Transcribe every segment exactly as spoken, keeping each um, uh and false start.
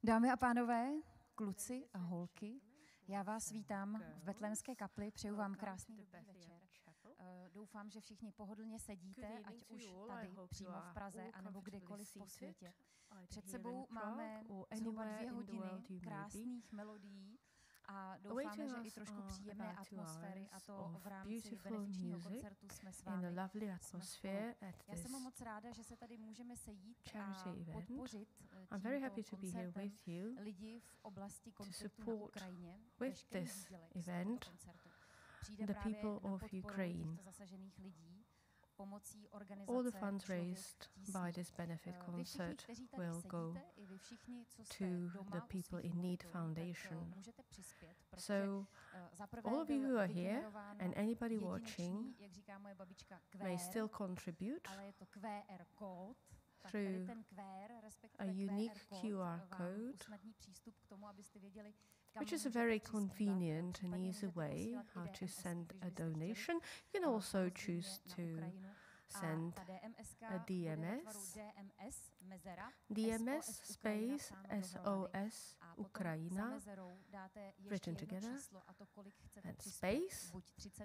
Dámy a pánové, kluci a holky, já vás vítám v Betlehemské kapli, přeju vám krásný dobrý večer. Doufám, že všichni pohodlně sedíte, ať už tady přímo v Praze, anebo kdekoliv po světě. Před sebou máme zhruba dvě hodiny krásných melodií a doufáme, že i trošku příjemné atmosféry, a to v rámci benefičního koncertu Jsme, s vámi, spolu. Já jsem moc ráda, že se tady můžeme sejít a podpořit tímto koncertem lidi v oblasti konfliktu na Ukrajině, veškerý výdělek z tohoto koncertu přijde právě na podporu těchto zasažených lidí. All the funds raised by this benefit concert will go to the People in Need Foundation. So, all of you who are here and anybody watching may still contribute through a unique Q R code, which is a very convenient and easy way how to send a donation. You can also choose to send a D M S, D M S space S O S Ukrajina, written together, and space,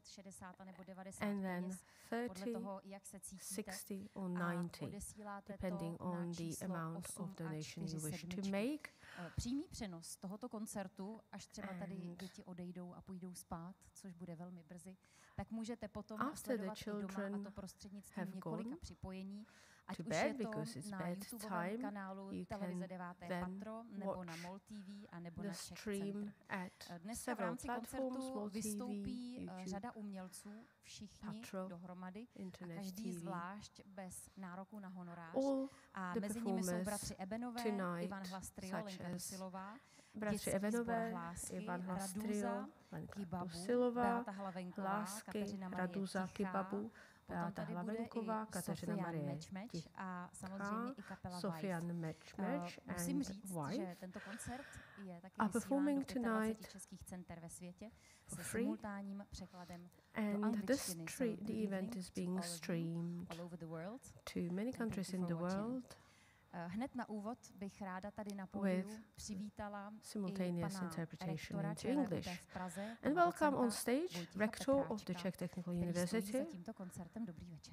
and then thirty, sixty or ninety, depending on the amount of donation you wish to make. Přímý přenos tohoto koncertu, až třeba tady děti odejdou a půjdou spát, což bude velmi brzy, tak můžete potom sledovat i doma, a to prostřednictvím několika připojení, ať už je to na YouTubeovém kanálu televize Deváté patro, nebo na MOL T V, a nebo na Czech Center. Dneska v rámci koncertu vystoupí řada umělců, všichni dohromady a každý zvlášť bez nároku na honorář. A mezi nimi jsou bratři Ebenové, Hlas, Lenka Dusilová, bratři Ebenové, Radůza, Kybabu, Beata Hlavenková, Kateřina, Radůza, Kybabu, Beata Hlavenková, Kateřina, Tichá a samozřejmě i kapela Sofia. Musím říct, že tento koncert je taky vysílán do dvaceti českých center ve světě se simultánním překladem do angličtiny. And the event is being streamed to many countries in the world. Hned na úvod bych ráda tady na pódiu přivítala simultaneous i pana interpretation rektora into English. V Praze, and welcome on stage rector of the Czech Technical University, za tímto koncertem. Dobrý večer.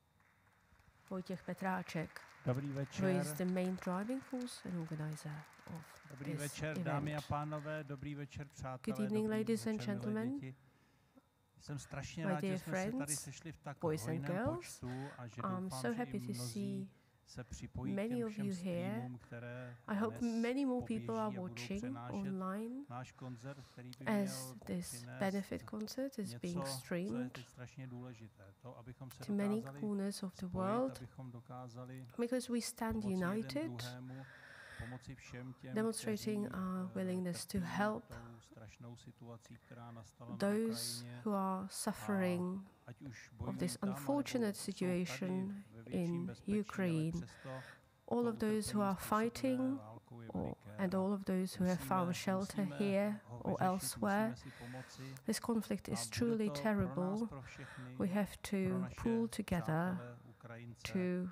Vojtěch Petráček, Dobrý večer. Who is the main driving force and organizer of Dobrý this večer, event. dámy a pánové, dobrý večer, přátelé. Good evening, dobrý ladies večer, and gentlemen. Děti. Jsem strašně My rád, že dear jsme se tady friends, sešli v tak boys and hojném girls, počtu a že I'm doufám, so že happy i to mnozí see se připojí many těm of všem you here. streamům, které I hope dnes many more people poběží are a budou watching přenášet online náš koncert, který by as měl this přinést benefit concert is něco, being co je streamed teď strašně důležité. To, abychom se to many dokázali corners of the spojit, world, abychom dokázali because we stand pomoci jeden united, druhému, pomoci všem těm, demonstrating kteří, our willingness to trpí help tou strašnou situací, která nastala those na Ukrajině, who are suffering ať už of this tam, unfortunate situation in Ukraine, all of those who are fighting, or, and all of those who have found shelter here or elsewhere. This conflict is truly terrible. We have to pull together to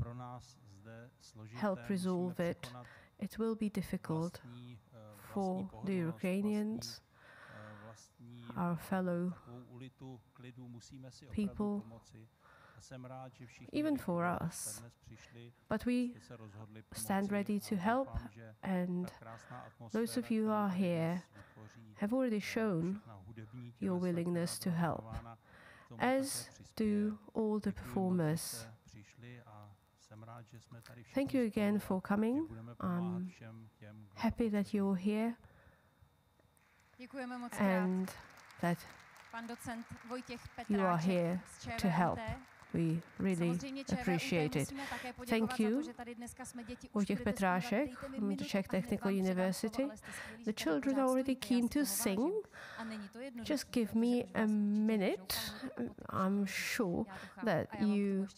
help resolve it. It will be difficult for the Ukrainians, our fellow people, even for us. But we stand ready to help, and those of you who are here have already shown your willingness to help, as do all the performers. Thank you again for coming. I'm happy that you're here and that you are here to help. We really appreciate it. Thank you, Vojtěch Petrášek from the Czech Technical University. The children are already keen to sing. Just give me a minute. I'm sure that you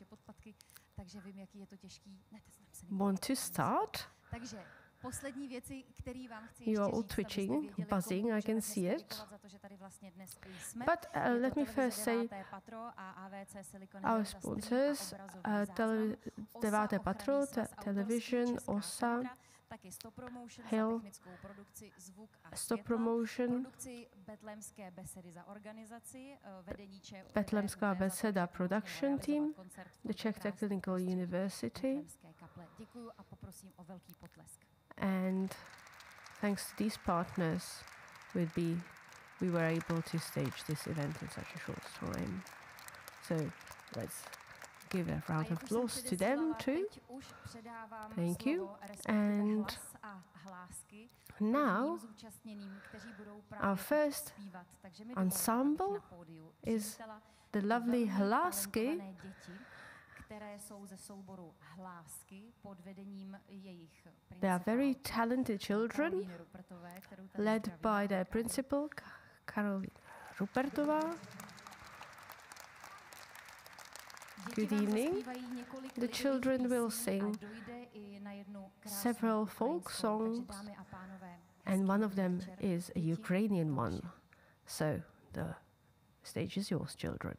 want to start. Poslední věci, které vám chci You are all twitching, buzzing, I can see it. But uh, let me first say our sponsors, uh, tele- Deváté patro, te- television, O S A, taky Stop Promotion za Hail, technickou produkci, zvuk a Stop světla, Promotion, produkci Betlémské besedy za organizaci, vedení ČU, Bethlehemská beseda production team, the Czech Technical University, děkuju a poprosím o velký potlesk. and thanks to these partners, we'd be, we were able to stage this event in such a short time. So let's give a round of applause to them too. Thank you. And now our first ensemble is the lovely hLásky, They are very talented children, led by their principal, Kateřina Rupertová. Good evening. The children will sing several folk songs, and one of them is a Ukrainian one. So the stage is yours, children.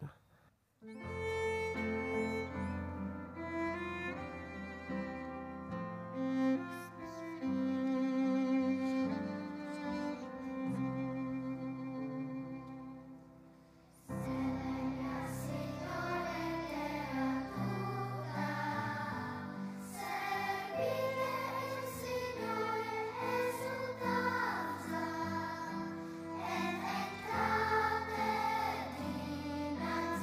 Kateřina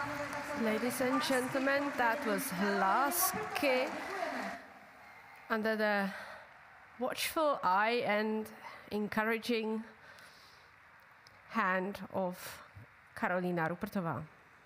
Ladies and gentlemen, that was hLásky under the watchful eye and encouraging hand of Karolína Rupertová.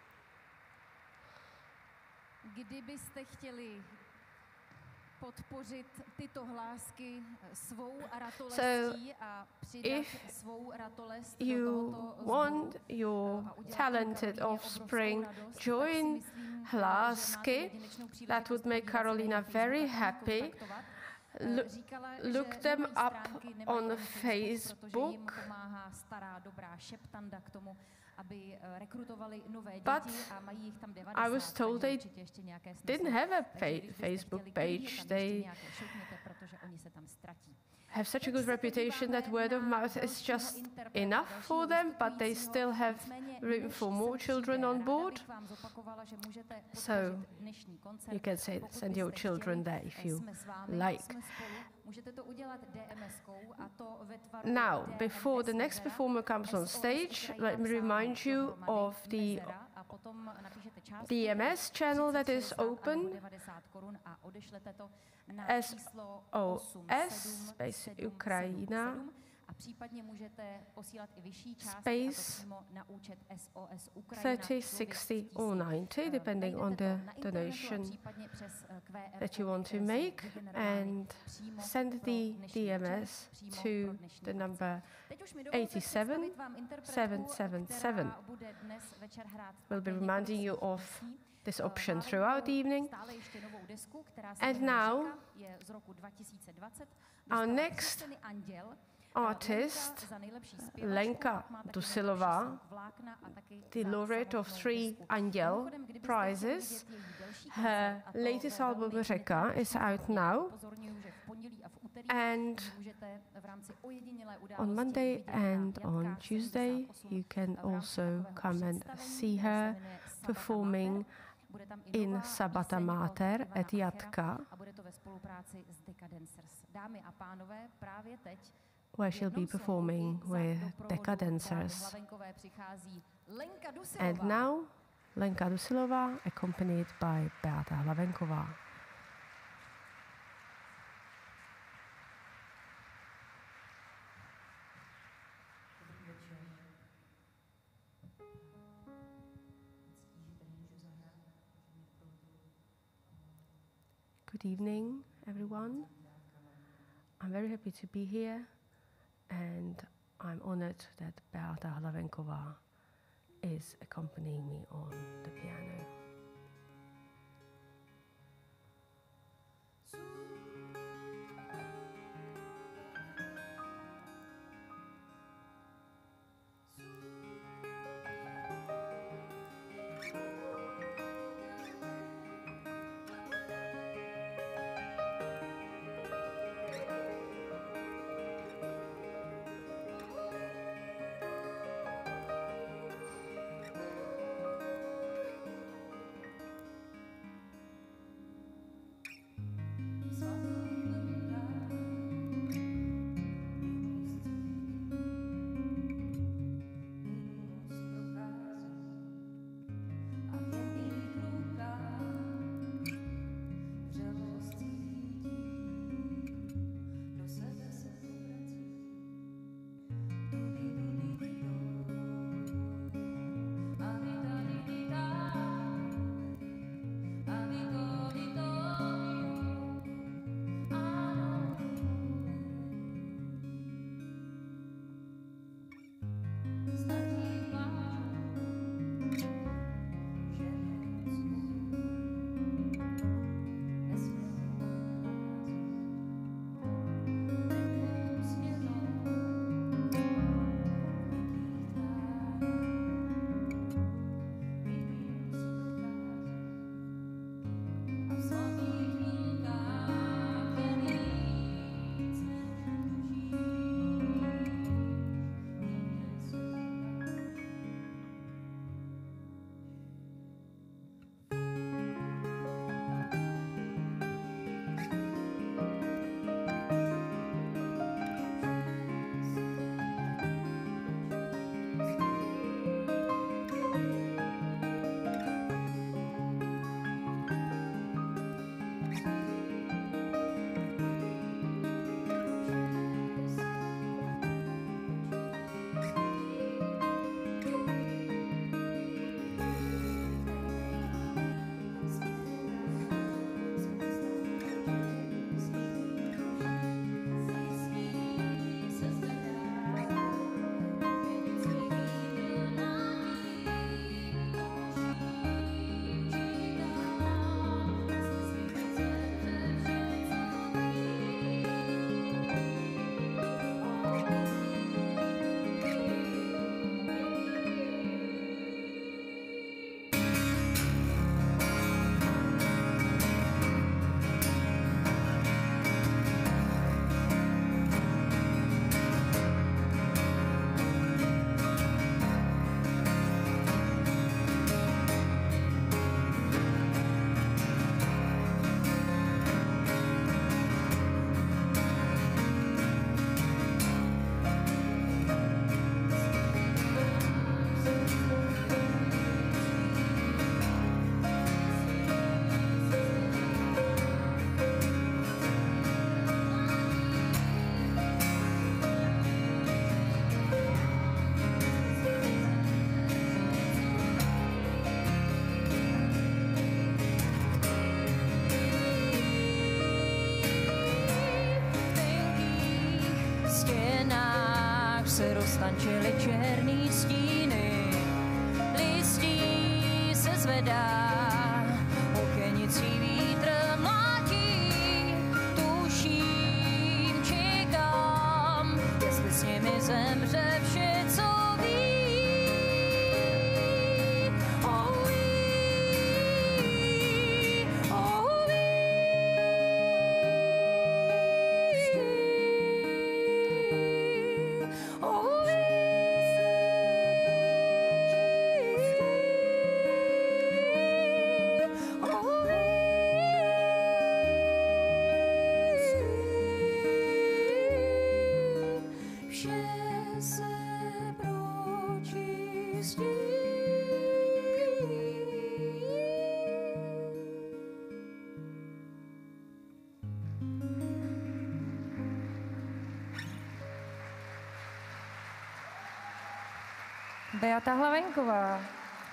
Kdybyste chtěli podpořit tyto hlásky svou ratolestí a přidat svou ratolest do you tohoto want sboru your a udělat talented Karolíně offspring obrovskou radost, join tak si myslím, že hLásky, máte jedinečnou that příležitost would make podívat se na Karolina jejich very Facebook a happy. kontaktovat. Look, Říkala, look že them nemají up stránky, nemají on ani protože jim Facebook. pomáhá stará dobrá šeptanda k tomu, aby rekrutovali nové But děti a mají jich tam devadesát. I was told they určitě ještě nějaké didn't have a Takže když fa- byste Facebook chtěli, klidně page. tam They ještě nějaké šoupněte, protože oni se tam ztratí. have such a good reputation that word of mouth is just enough for them, but they still have room for more children on board. So you can say, send your children there if you like. Now, before the next performer comes on stage, let me remind you of the D M S channel that is open. S O S, space Ukrajina, a případně můžete posílat i vyšší částky, space a to přímo na účet S O S Ukrajina, thirty, sixty or ninety, depending on the donation that you want to make, and send the D M S to the number eight seven seven seven seven. We'll be reminding you of this option throughout the evening. And now, our next artist, Lenka Dusilová, the laureate of three Anděl prizes. Her latest album, Řeka, is out now. And on Monday and on Tuesday, you can also come and see her performing in Sabata Mater at Jatka, where she'll be performing with Decadancers. And now, Lenka Dusilová, accompanied by Beata Hlavenková. Good evening, everyone. I'm very happy to be here, and I'm honored that Beata Hlavenková is accompanying me on the piano. se roztančily černý stíny, listí se zvedá, okenicí vítr mlátí, tuším, čekám, jestli s nimi zemře vše, co ví. Oh, ví, oh, ví. Oh, ví. Beata Hlavenková.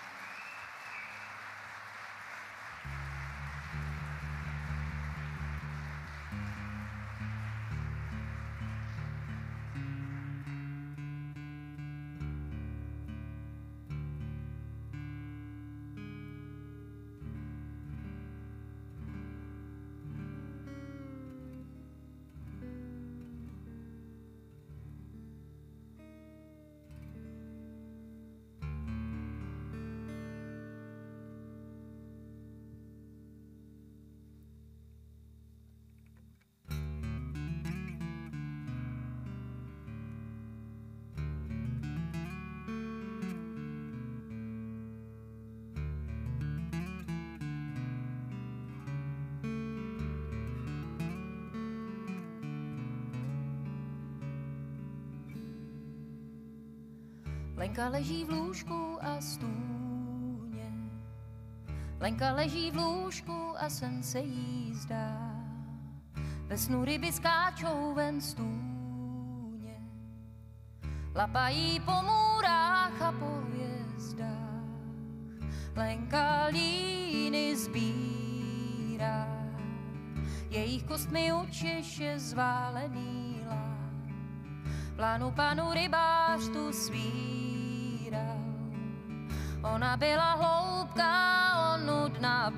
Lenka leží v lůžku a stůně. Lenka leží v lůžku a sen se jí zdá. Ve snu ryby skáčou ven z tůně. Lapají po můrách a po hvězdách. Lenka líny sbírá. Jejich kostmi učeše zválený lán. Plánu panu rybář tu svíral. Ona byla hloubká, on nudná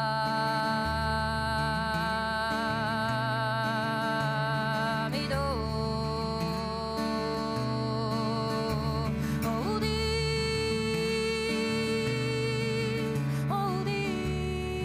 právidou. Houdí, houdí,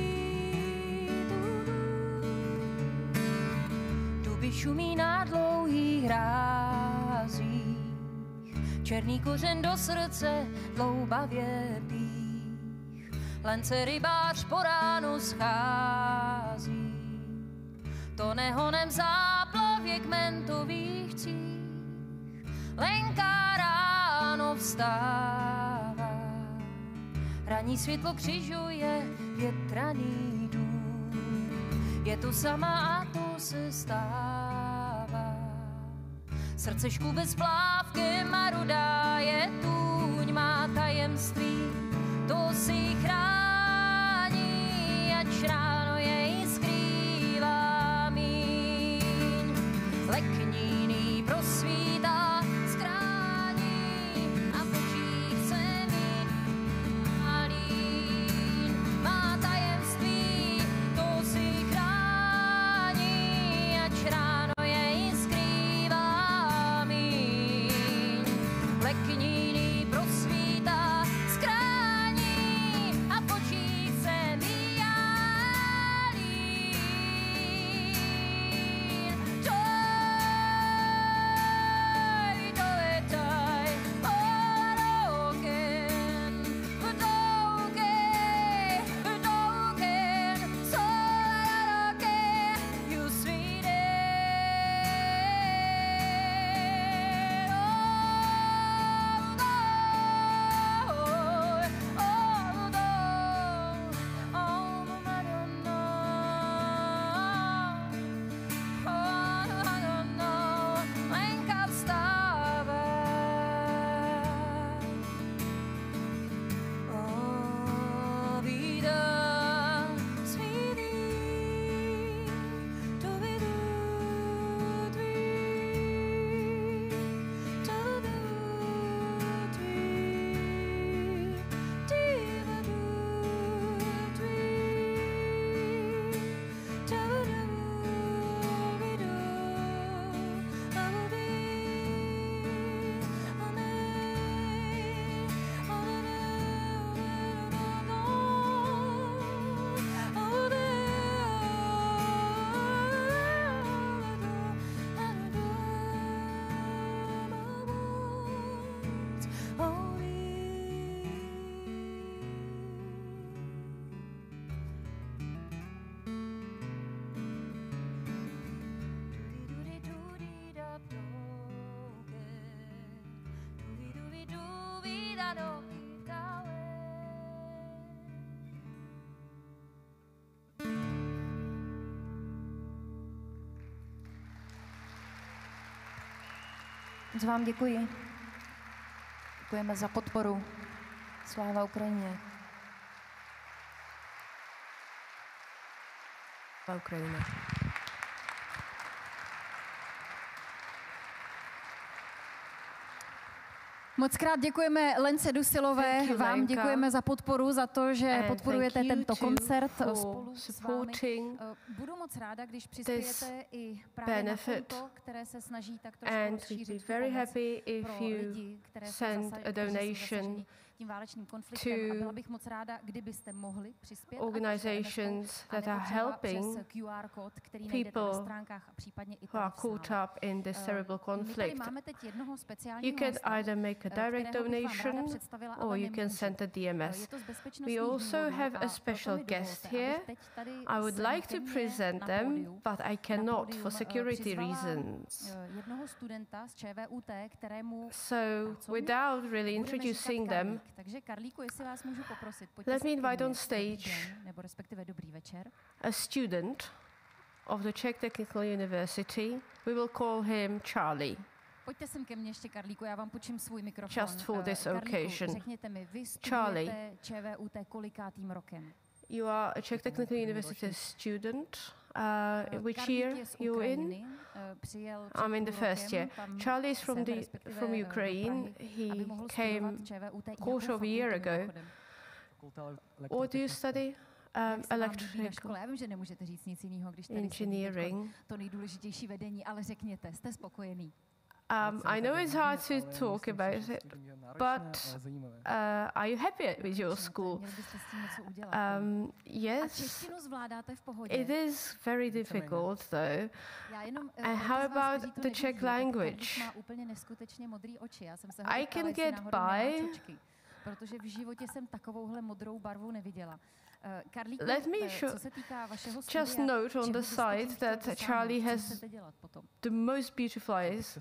duby šumí na dlouhých hrázích. Černý kořen do srdce dloubavě pích. Lence rybář po ránu schází. To nehonem záplavě kmentových cích. Lenka ráno vstává. Ranní světlo křižuje větraný dům. Je tu sama a to se stává. Srdce škube s plávkem a rudá je tůň, má tajemství, to si chrání, ač ráno jej skrývá míň. Lekníný prosvítá, skrání a v očích se mít malín. Má tajemství, to si chrání, ač ráno jej skrývá míň. Lekníný prosvítá, skrání a v očích se míjá. Moc vám děkuji. Děkujeme za podporu. Sláva Ukrajině. Sláva Ukrajině. Moc krát děkujeme Lence Dusilové, you, vám Lenka. děkujeme za podporu, za to, že And podporujete tento koncert spolu s vámi. supporting Budu moc ráda, když přispějete i právě na konto, které se snaží tak trošku and we'd rozšířit be very pomoc happy if pro you lidi, které jsou send zasa- a kteří jsou donation zasaženi tím válečným konfliktem. A byla bych moc ráda, kdybyste mohli přispět. organizations that are helping Q R kód, který najdete na stránkách a případně i who are tady v caught sále. up in this terrible My tady conflict. máme teď jednoho You speciálního can hosta, either make a kterého direct bych vám ráda donation představila, or ale you can nemůžu. send a D M Je S. to z We bezpečnostních also důvodů have a a proto special mi guest dovolte, here. abych teď tady I would sem like ke to mně present na them, pódium- but I na cannot pódium, for eh, security přizvala, reasons. eh, jednoho studenta z ČVUT, kterému So, co without really budeme introducing říkat them, Karlík. Takže Karlíku, jestli vás můžu poprosit, pojďte let me sem ke invite mně. on Dobrý stage den, nebo respektive dobrý večer. a student of the Czech Technical University. We will call him Charlie. Pojďte sem ke mně ještě, Karlíku, já vám půjčím svůj mikrofon. Just for Eh, this Karlíku, occasion. řekněte mi, vy Charlie. studujete ČVUT kolikátým rokem? You are a Czech Technical University student. Uh, Eh, which Karlík year je z you in? Ukrajiny, eh, přijel I'm in the před půl first rokem, year. tam Charlie is from sem, the respektive, from eh, do Ukraine. Prahy, aby He mohl came studovat ČVUT. Jakou quarter of a year fakultu ago. mimochodem? What do you study? Jak Um, se vám líbí na electrical škole? Já vím, že nemůžete říct nic jiného, když tady sedí teďko engineering. to nejdůležitější vedení, ale řekněte, jste spokojený? Um, I know it's hard to talk about it, but uh, are you happy with your school? Měli byste s tím něco udělat. Um, A yes, češtinu zvládáte v pohodě? it is very difficult though. Já jenom, eh, And pro how ty z vás, about kteří to the nevidí, Czech tak language? Karlík má úplně neskutečně modrý oči. Já jsem se ho I ptala, can jestli get náhodou nemá by. čočky, protože v životě jsem takovouhle modrou barvu neviděla. Uh, Karlíku, Let me eh, show- co se týká vašeho Just studia, note on čeho the byste tím side chtěl that dosáhnout? Charlie Co has chcete dělat potom? the most beautiful eyes,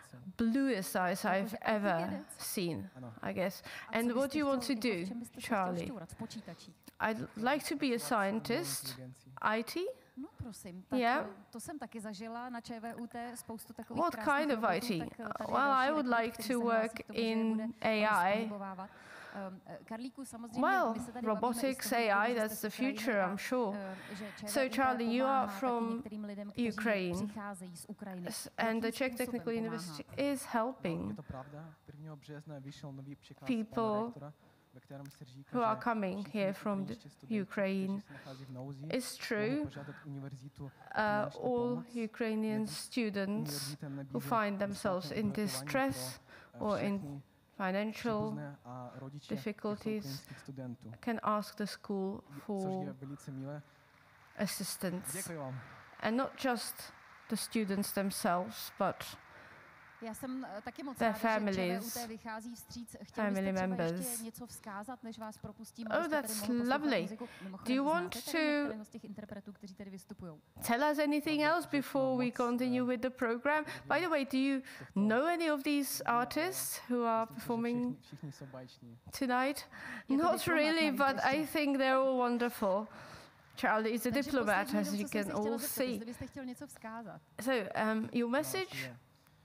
bluest eyes I've Jakože ever antivědec? seen, I guess. A co And what byste do you want to chtěl- jako v do, čem byste se chtěl Charlie? šťourat? V počítačích. I'd like to be a scientist, I T. No prosím, tak Yeah. eh, to jsem taky zažila na ČVUT, spoustu takových What krásných kind of robotů, I T? tak, eh, tady je Well, I další would rekrut, like který to se hlásí work k tomu, že in bude A I. rozpohybovávat. Um, eh, Karlíku, samozřejmě Well, my se tady bavíme i robotics, z toho A I, důvodu, že that's jste the z Ukrajiny future, a, I'm sure. eh, že So, ČVUT Charlie, you are pomáhá taky from některým lidem, kteří Ukraine. přicházejí z Ukrajiny. S- Jakým And the Czech způsobem Technical pomáhá? University is Je helping to pravda. prvního března vyšel nový přikaz people pana rektora, ve kterém se říká, who are že coming všichni here from the ukrajinští studenti, Ukraine. kteří se nachází v nouzi, It's mohou true. požádat univerzitu o Uh, finanční all pomoc. Ukrainian Jak students univerzitem nabízí who find themselves bezplatné in ubytování distress pro, eh, or in všechny financial příbuzné a rodiče těchto difficulties ukrajinských studentů. can ask the school Což for je velice milé. assistance. Děkuji vám. And not just the students themselves, but Já jsem eh, taky moc Their ráda, že families, ČVUT vychází vstříc. Chtěli family byste třeba members. ještě něco vzkázat, než vás propustím? Oh, abyste tady that's mohl poslouchat lovely. muziku? Do Mimochodem, you want znáte tady to- některého z těch interpretů, kteří tady vystupují? tell us anything else before we continue with the program. By the way, do you know any of these artists who are Myslím si, že performing všichni, všichni jsou báječní. tonight? Je to Not diplomat, really, navíc but I ještě. think they're all wonderful. Charlie is a Takže diplomat, poslední as jenom, you co jsem can se chtěla all zeptat, see. jestli byste chtěl něco vzkázat. So, um, your No, message? je.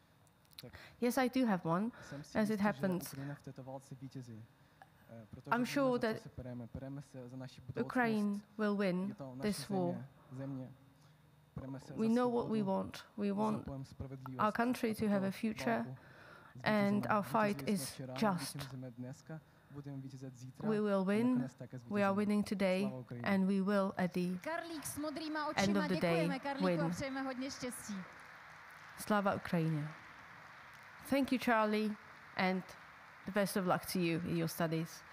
Yes, I do have one. Jsem si As jistý, it že happens. Ukrajina v této válce vítězí. Eh, protože I'm víme, sure za co that se pereme. Pereme se za naši budoucnost. Ukraine will win Je to naše this war. země, země. Pereme se We za know what we svobodu, want. We za want pojem spravedlivost. our country A to have a tuto future, válku and zvítězíme. our fight Vítězili jsme is včera, just. vítězíme dneska, budeme vítězit zítra, We will a win. nakonec také We are zvítězíme. winning today, Sláva Ukrajině. and we will at the Karlík s modrýma End očima, of the děkujeme day Karlíku a win. přejeme hodně štěstí. Slava Ukraine. Thank you, Charlie, and the best of luck to you in your studies.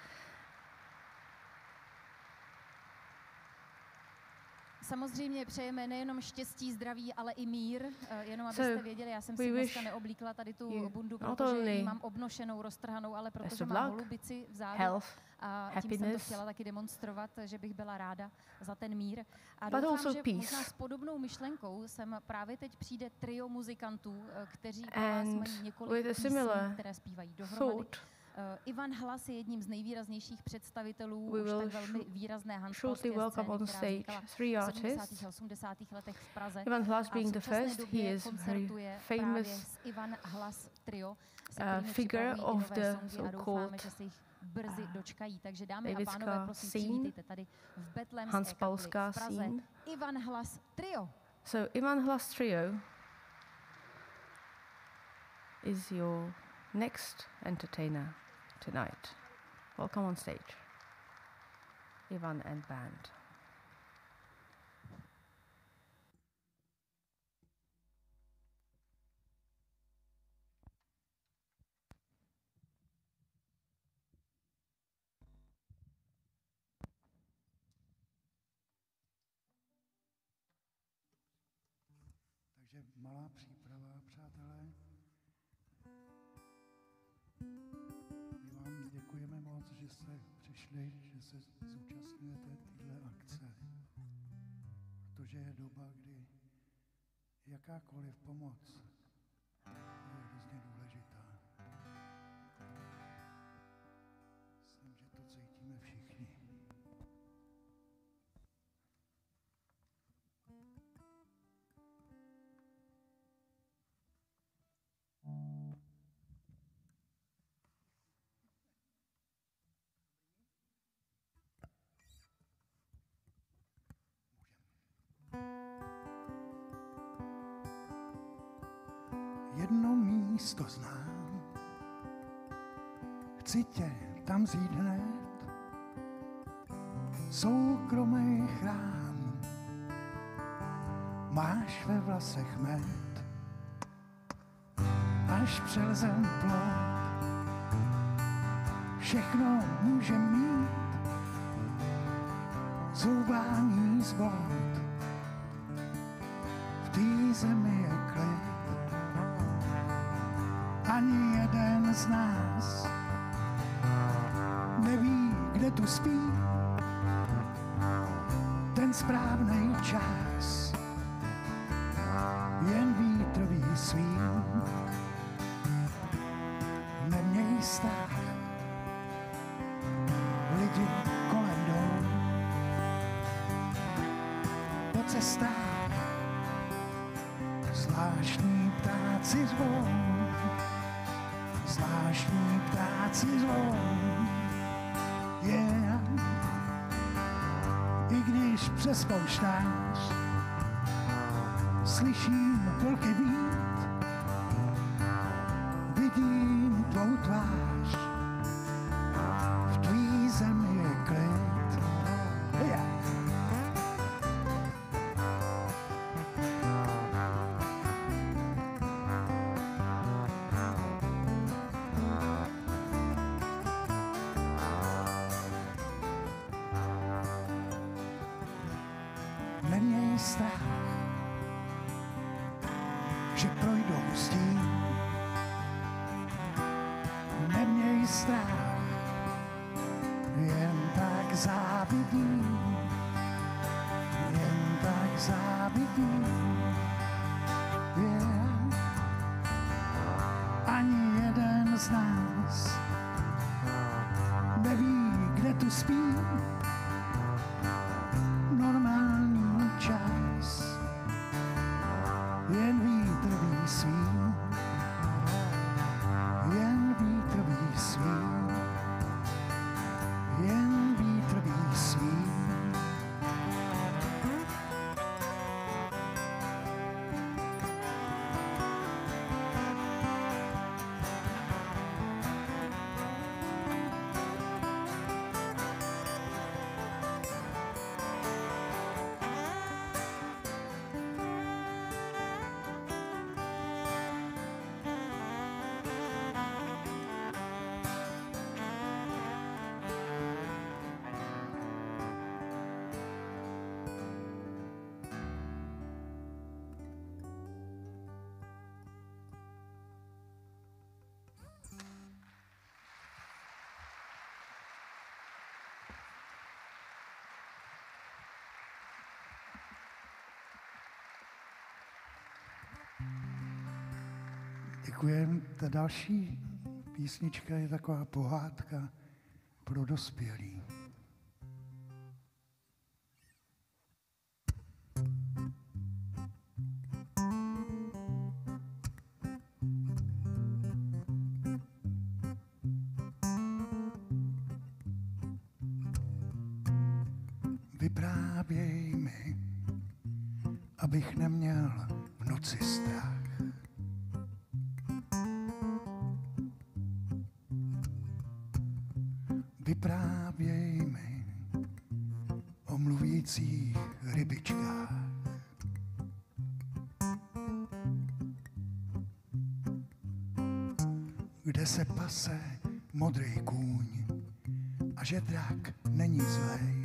Samozřejmě přejeme nejenom štěstí, zdraví, ale i mír. Eh, Jenom So, abyste věděli, já jsem we si wish dneska neoblíkla tady tu you bundu, not protože only ji mám obnošenou, roztrhanou, ale best protože of mám luck, holubici v zádu. Health, A tím jsem to happiness, chtěla taky demonstrovat, že bych byla ráda za ten mír. A but doufám, also že peace. možná s podobnou myšlenkou sem právě teď přijde trio muzikantů, eh, kteří pro vás And mají několik with a písní, similar které zpívají dohromady. thought, Ivan Hlas je jedním z nejvýraznějších představitelů We už will tak velmi výrazné shortly hanspalské welcome on scény, která stage vznikala three v artists. sedmdesátých a osmdesátých letech v Praze. Ivan Hlas A v being the současné first, he době is very koncertuje právě famous s Ivan Hlas Trio, se uh, kterými figure připravují of nové the songy a doufáme, so-called že se jich brzy dočkají. Takže dámy a Davidská pánové, prosím, scene, přivítejte tady v Betlémské kapli hanspalská v Praze scene. Ivan Hlas Trio. So Ivan Hlas Trio is your next entertainer tonight. Welcome on stage, Ivan and band. Takže malá příprava, přátelé. My vám děkujeme moc, že jste přišli, že se zúčastňujete této akce. Protože je doba, kdy jakákoliv pomoc je hrozně důležitá. Myslím, že to cítíme všichni. Jedno místo znám, chci tě tam vzít hned, soukromý chrám, máš ve vlasech med, až přelezem plot, všechno může mít, zoubání zvod, v té zemi je klid. Ani jeden z nás neví, kde tu spí ten správnej čas. Jen vítr svým, neměj strach, lidi kolem jdou po cestách, zvláštní ptáci zvou. Zvláštní ptáci zvou, yeah. I když přes polštář slyším vlky vít, vidím tvou tvář, v tvý zemi je klid, yeah. Neměj strach, že projdou s tím. Neměj strach, jen tak závidím. Jen tak závidím. Yeah. Ani jeden z nás neví, kde tu spí. Normální čas, jen vítr ví svým, jen vítr ví svým, jen vítr ví svým. Děkujeme. Ta další písnička je taková pohádka pro dospělí. Vyprávěj mi, abych neměl v noci strach. Vyprávěj mi o mluvících rybičkách. Kde se pase modrý kůň a že drak není zlej.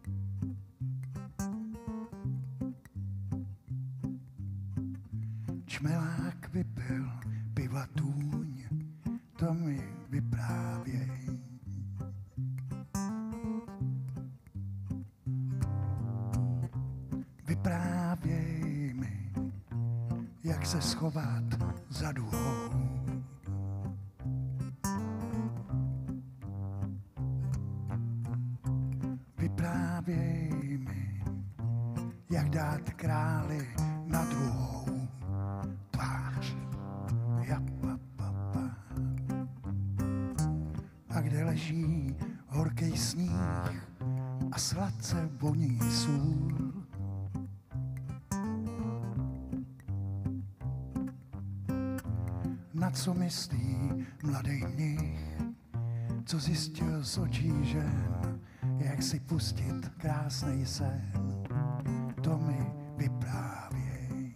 Čmelák vypil piva tůň, to mi vyprávěj. Vyprávěj mi, jak se schovat za duhou. Vyprávěj mi, jak dát králi na druhou tvář. Ja, pa, pa, pa. A kde leží horký sníh a sladce voní sůl. Na co myslí mladý mnich, co zjistil z očí žen, jak si pustit krásnej sen, to mi vyprávěj.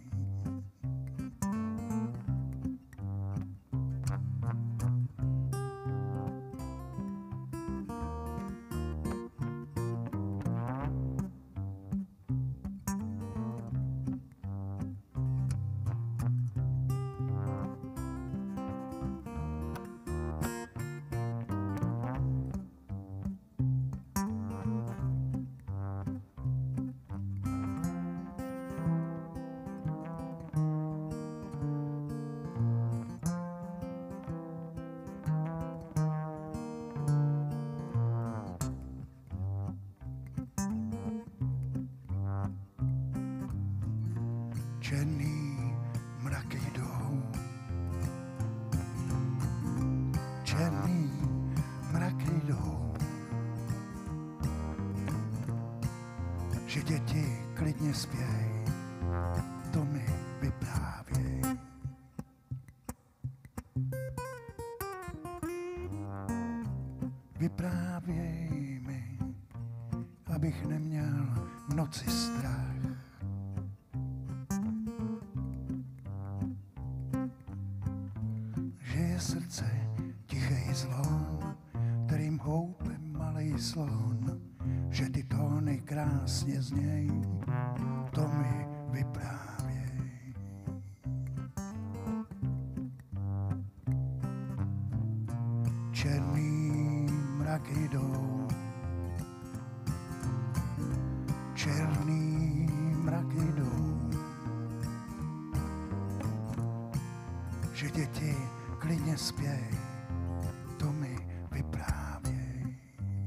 Černý mraky jdou, černý mraky jdou, že děti klidně spěj, to mi vyprávěj. Vyprávěj mi, abych neměl v noci strach. Srdce tichej zlom, kterým houpe malej slon, že ty tóny krásně zněj, to mi vyprávěj. Černý mraky jdou, černý mraky jdou, že děti klidně spěj, to mi vyprávěj.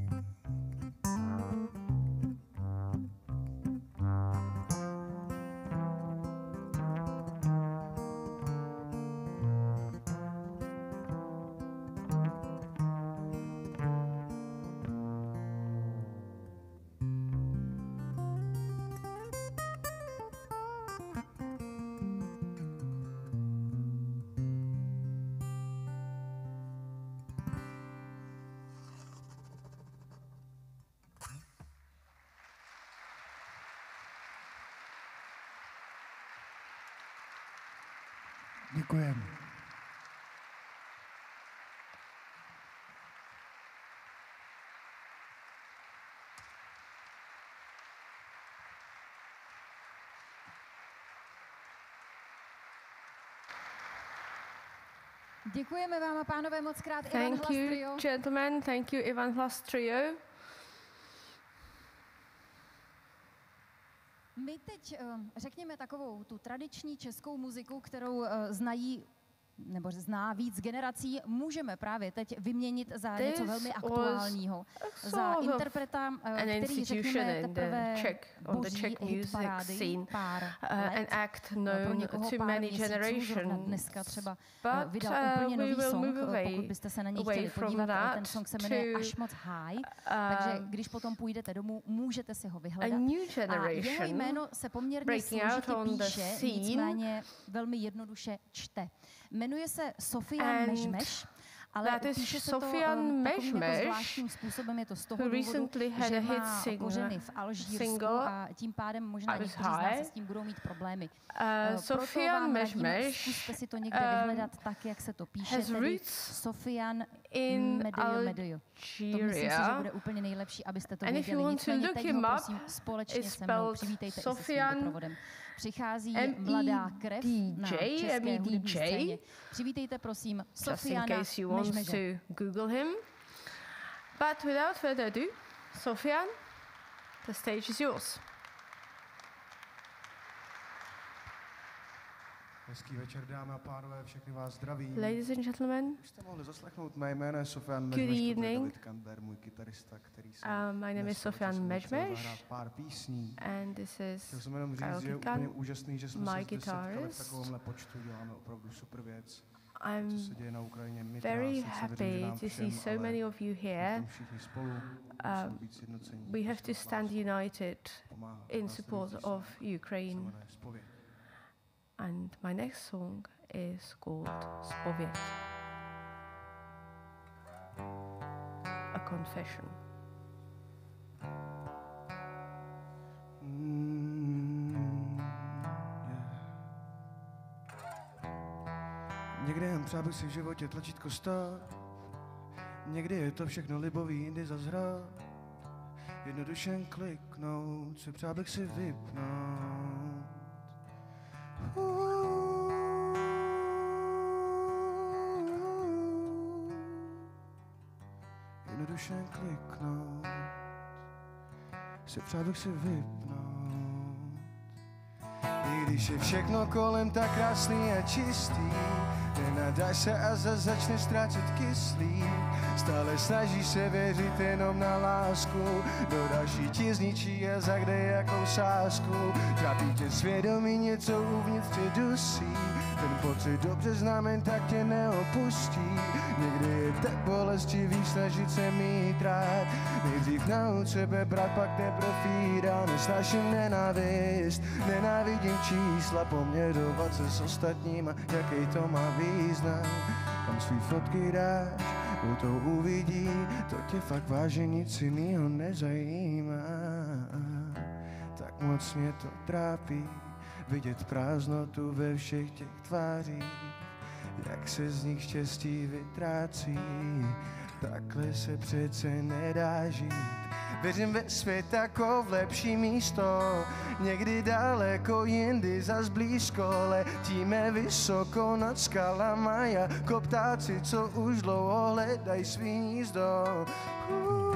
Děkujeme. Děkujeme vám, pánové, moc krát. Ivan Thank Hlas you, trio. gentlemen. Thank you, Ivan Hlas trio. My teď řekněme takovou tu tradiční českou muziku, kterou znají nebo zná víc generací, můžeme právě teď vyměnit za něco velmi aktuálního. Za interpreta, který řekneme teprve boží hitparády pár let, pro někoho pár měsíců, zrovna dneska třeba vydal úplně nový song, pokud byste se na něj chtěli podívat, ale ten song se jmenuje Až moc high, takže když potom půjdete domů, můžete si ho vyhledat. A jeho jméno se poměrně složitě píše, nicméně velmi jednoduše čte. Jmenuje se Sofian Mešmeš, ale píše se to um, takovým jako zvláštním způsobem. Je to z toho důvodu, že má kořeny v Alžírsku a tím pádem možná někteří z nás se s tím budou mít problémy. Uh, Sofian Mešmeš, zkuste si to někde um, vyhledat tak, jak se to píše, tedy Sofian Medio Medio. To myslím si, že bude úplně nejlepší, abyste to věděli. Nicméně teď ho prosím společně se mnou přivítejte i se svým doprovodem. Přichází mladá krev na české hudební scéně. Přivítejte prosím Sofiana Mešmeže. Google him. But without further ado, Sofian, the stage is yours. Hezký večer, dámy a pánové, všechny vás zdravím. Ladies and gentlemen, už jste mohli zaslechnout mé jméno je Sofian Good Mešmeš, evening. Kandler, můj kytarista, který jsem uh, my name is Sofian Mešmeš, pár písní. And this is Chtěl jsem jenom říct, že je úplně úžasný, že jsme se zde setkali v takovémhle počtu, děláme opravdu super věc. I'm very happy to see so many of you here. Uh, we have to stand united in support of Ukraine. And my next song is called Člověk, a confession. Mm, yeah. Někdy jen přál bych si v životě tlačítko stát, někdy je to všechno libový, jindy zas hra. Jednoduše jen kliknout, si přál bych si vypnout. Jednoduše jen kliknout, si přál bych si vypnout. I když je všechno kolem tak krásný a čistý, nenadáš se a zase začneš ztrácet kyslík. Stále snažíš se věřit jenom na lásku, do další ti zničí a zakde jakou sázku. Trápí tě svědomí, něco uvnitř tě dusí, ten pocit dobře znám, jen tak tě neopustí. Někdy je tak bolestivý snažit se mít rád, nejdřív nauč sebe brát, pak teprve dál. Nesnáším nenávist, nenávidím čísla, poměřovat se s ostatníma, jaký to má význam. Kam svý fotky dáš, kdo to uvidí, to tě fakt vážně nic jinýho nezajímá. Tak moc mě to trápí, vidět prázdnotu ve všech těch tvářích, jak se z nich štěstí vytrácí. Takhle se přece nedá žít. Věřím ve svět jako v lepší místo, někdy daleko, jindy zas blízko. Letíme vysoko nad skalama jako ptáci, co už dlouho hledají svý hnízdo. Uh,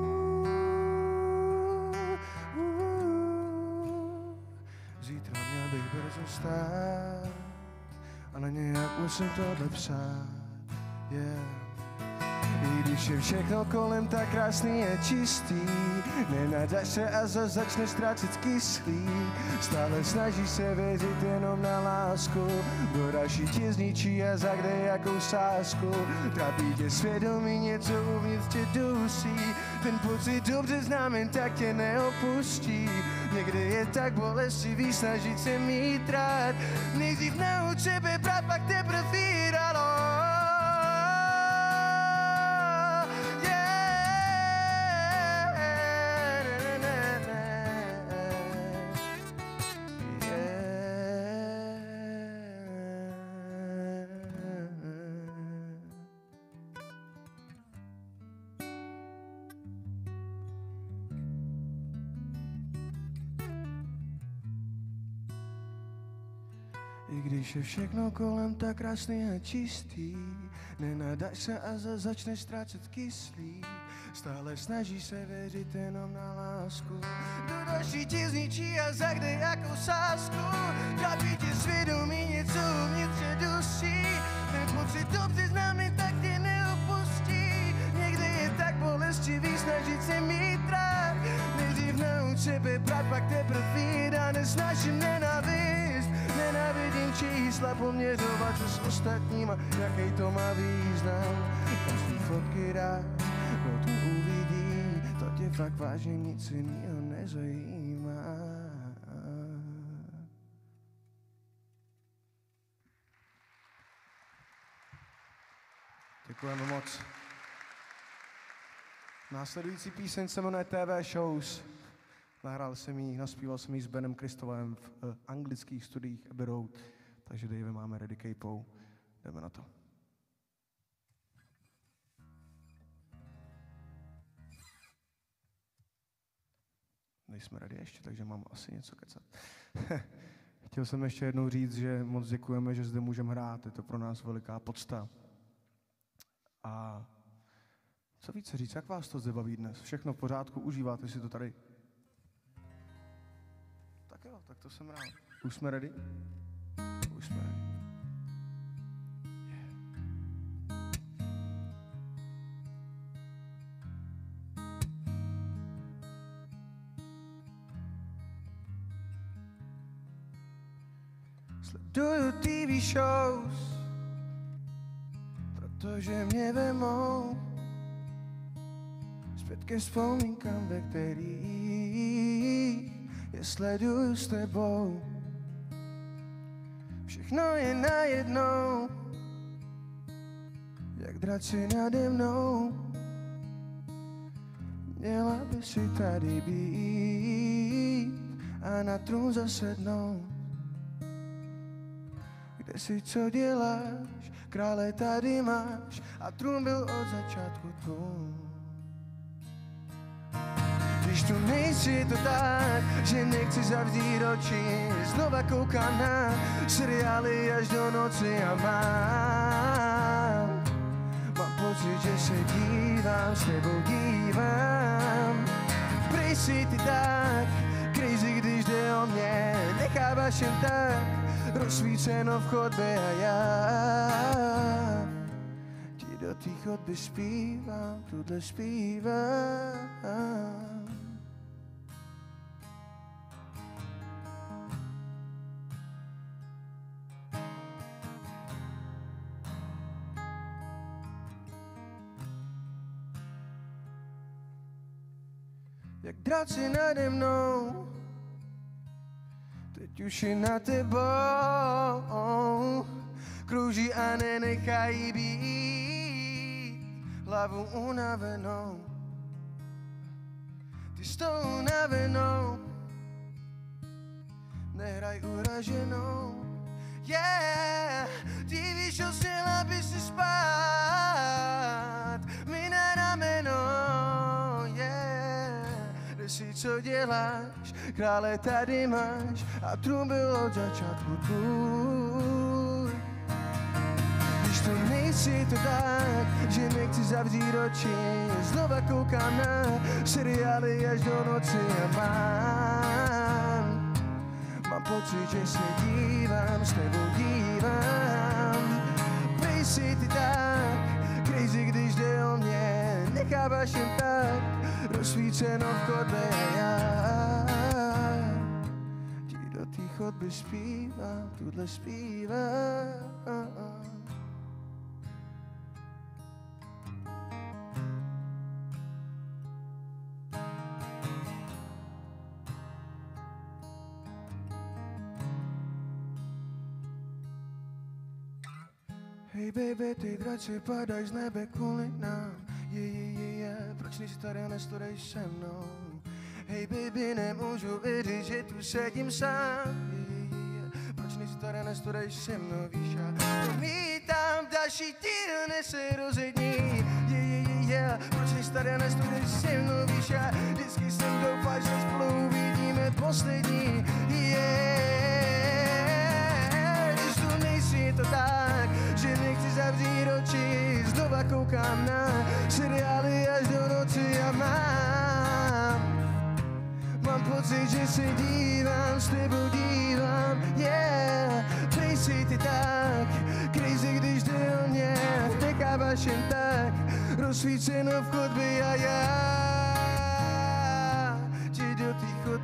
uh, Zítra měl bych brzo stát, ale nějak musím tohle psát, yeah. I když je všechno kolem tak krásný a čistý, nenadáš se a zase začneš ztrácet kyslík. Stále snažíš se věřit jenom na lásku, do další ti zničí a zakde jakou sázku. Trápí tě svědomí, něco uvnitř tě dusí, ten pocit dobře znám, jen tak tě neopustí. Někdy je tak bolestivý snažit se mít rád, nejdřív nauč sebe brát, pak teprve dalo. I když je všechno kolem tak krásný a čistý, nenadáš se a zase začneš ztrácet kyslík. Stále snažíš se věřit jenom na lásku, do další ti zničí a zakde jakou sázku. Trápí tě svědomí, něco uvnitř tě dusí, ten sebe brát, pak teprv jít a nesnáším nenávist. Nenávidím čísla poměřovat se s ostatníma, jaký to má význam. Kam svý fotky dáš, kdo to uvidí, to tě fakt vážně nic jinýho nezajímá. Děkujeme moc. Následující píseň se jmenuje T V Shows. Nahrál jsem ji, naspíval jsem ji s Benem Kristovem v uh, anglických studiích Abbey Road. Takže Dave, máme ready capou. Jdeme na to. Nejsme ready ještě, takže mám asi něco kecat. Chtěl jsem ještě jednou říct, že moc děkujeme, že zde můžeme hrát. Je to pro nás veliká podsta. A co více říct, jak vás to zde baví dnes? Všechno v pořádku, užíváte si to tady? Tak jo, tak to jsem rád. Už jsme ready? Už jsme ready. Sleduju T V shows, protože mě vemou zpět ke vzpomínkám, ve kterých je sleduju s tebou. Všechno je najednou, jak draci nade mnou. Měla by si tady být a na trůn zasednout. Kde si, co děláš, krále tady máš a trůn byl od začátku tvůj. Když tu nejsi, to tak, že nechci zavřít oči, znova koukám na seriály až do noci a mám Mám pocit, že se dívám, s tebou dívám. Prej si ty tak, crazy, když jde o mě, necháváš jen tak, rozsvíceno v chodbě a já ti do té chodby zpívám, tuhle zpívám. Jak draci nade mnou, teď už je na tebou, krouží a nenechají být hlavu unavenou. Ty s tou unavenou, nehraj uraženou. Yeah, ty víš, že chtěla by si spát mi na rameno. Yeah, kde si, co děláš, krále tady máš a trůn byl od začátku tvůj. Když tu nejsi, to tak, že nechci zavřít oči, znova koukám na seriály až do noci a mám Mám pocit, že se dívám, s tebou dívám. Prej si ty tak, crazy, když jde o mě, necháváš jen tak, rozsvíceno v chodbě a já ti do té chodby zpívám, tuhle zpívám. Hej baby, ty draci padají z nebe kvůli nám. Je, je, je, je, proč nejsi tady a nestudej se mnou? Hej baby, nemůžu věřit, že tu sedím sám. Je, je, je, je, proč nejsi tady a nestudej se mnou? Víš, já vítám další díl, nese rozední. Je, je, je, je, proč nejsi tady a nestudej se mnou? Víš, já vždycky jsem doufal, že spolu uvidíme poslední. Yeah, když tu nejsi, to tak, že nechci zavřít oči, znova koukám na seriály až do noci a mám Mám pocit, že se dívám, s tebou dívám, yeah. Prej si ty tak, crazy, když jde o mě, necháváš jen tak, rozsvíceno v chodbě a já ti do té chodby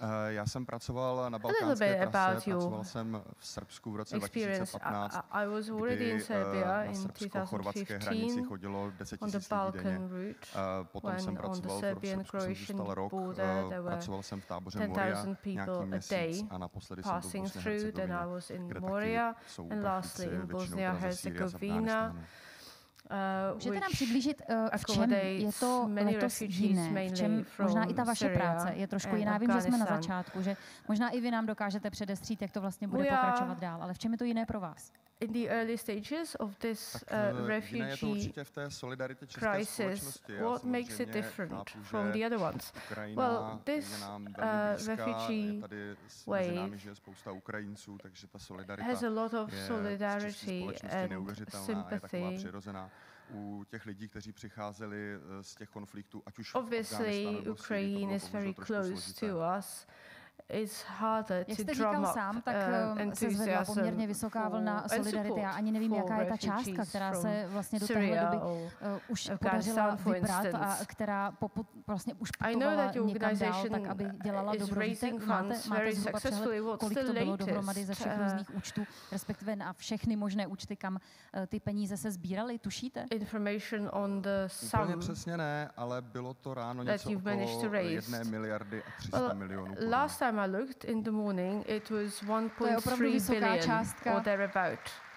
Já jsem pracoval na balkánské trase, pracoval jsem v Srbsku v roce dva tisíce patnáct, kdy na srbsko-chorvatské hranici chodilo deset tisíc lidí denně. Potom jsem pracoval v Srbsku, jsem zůstal rok, pracoval jsem v táboře Moria nějaký měsíc a naposledy jsem byl v Bosně-Hercegovině, kde taky jsou uprchlíci většinou z Sýrie, z Afghánistánu. Uh, Můžete nám přiblížit, uh, v čem je to letos jiné, v čem možná i ta vaše práce je trošku jiná. Vím, že jsme na začátku, že možná i vy nám dokážete předestřít, jak to vlastně bude pokračovat dál, ale v čem je to jiné pro vás? In the early stages of this uh, refugee crisis, what makes it different from the other ones? Well, this uh, refugee wave has a lot of solidarity and sympathy. U těch lidí, kteří přicházeli z těch konfliktů, ať už Obviously, Ukraine is very close to us. It's harder Jak to jste drum říkal up, sám, tak uh, se zvedla poměrně vysoká vlna solidarity. Já ani nevím, jaká je ta částka, která se vlastně do téhle doby uh, už podařila vybrat a která poput, vlastně už putovala někam dál, tak aby dělala dobro. Víte, máte, máte zhruba přehled, kolik to bylo dohromady ze všech různých účtů, respektive na všechny možné účty, kam uh, ty peníze se sbíraly, tušíte? Information on the sum. Úplně přesně ne, ale bylo to ráno něco okolo jedné miliardy a tři sta milionů korun. Last time I looked in the morning, it was one point three billion or thereabout.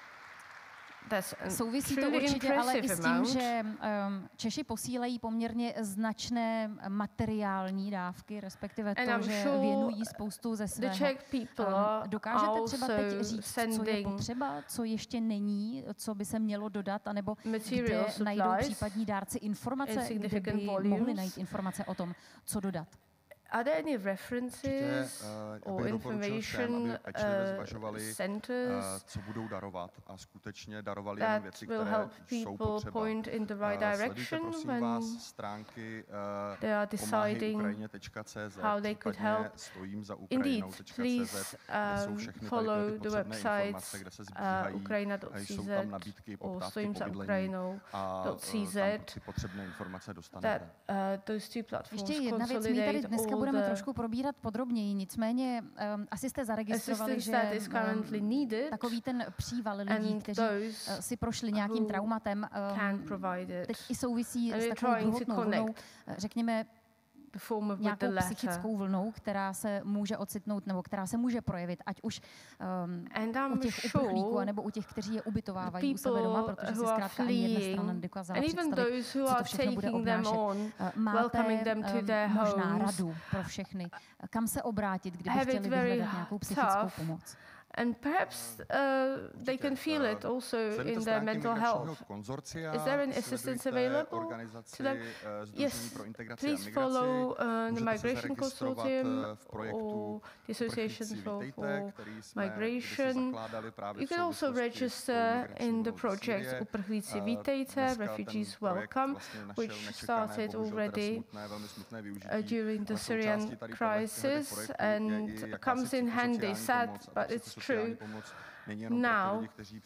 Souvisí to určitě ale i s tím, že um, Češi posílají poměrně značné materiální dávky, respektive to, že věnují spoustu ze svého. Um, dokážete třeba teď říct, co je potřeba, co ještě není, co by se mělo dodat, anebo kde najdou případní dárci informace, kde by mohli najít informace o tom, co dodat? Are there any references uh, or information uh, centers co budou darovat a skutečně darovali that jen věci, will které help jsou people potřeba. point in the right direction Sledujte, when vás stránky uh, they are deciding how they could help. Indeed, please um, follow the websites uh, ukrajina dot c z or stojím za Ukrajinou dot c z that uh, those two platforms Ještě jedna věc, my tady dneska budeme trošku probírat podrobněji, nicméně um, asi jste zaregistrovali, že um, takový ten příval lidí, kteří uh, si prošli nějakým traumatem, um, teď i souvisí s takovou druhotnou vlnou, řekněme, nějakou psychickou vlnou, která se může ocitnout, nebo která se může projevit, ať už um, u těch uprchlíků, nebo u těch, kteří je ubytovávají u sebe doma, protože si zkrátka ani jedna strana nedokázala představit, co to všechno bude obnášet. Máte um, možná radu pro všechny, kam se obrátit, kdyby chtěli vyhledat nějakou psychickou pomoc? And perhaps uh, they can feel it also in their mental health. Is there any assistance available to them? Yes, please follow uh, the Migration Consortium or the Association for, for Migration. You can also register in the project Uprchlíci vítejte, Refugees Welcome, which started already uh, during the Syrian crisis and comes in handy, sad, but it's true. Now,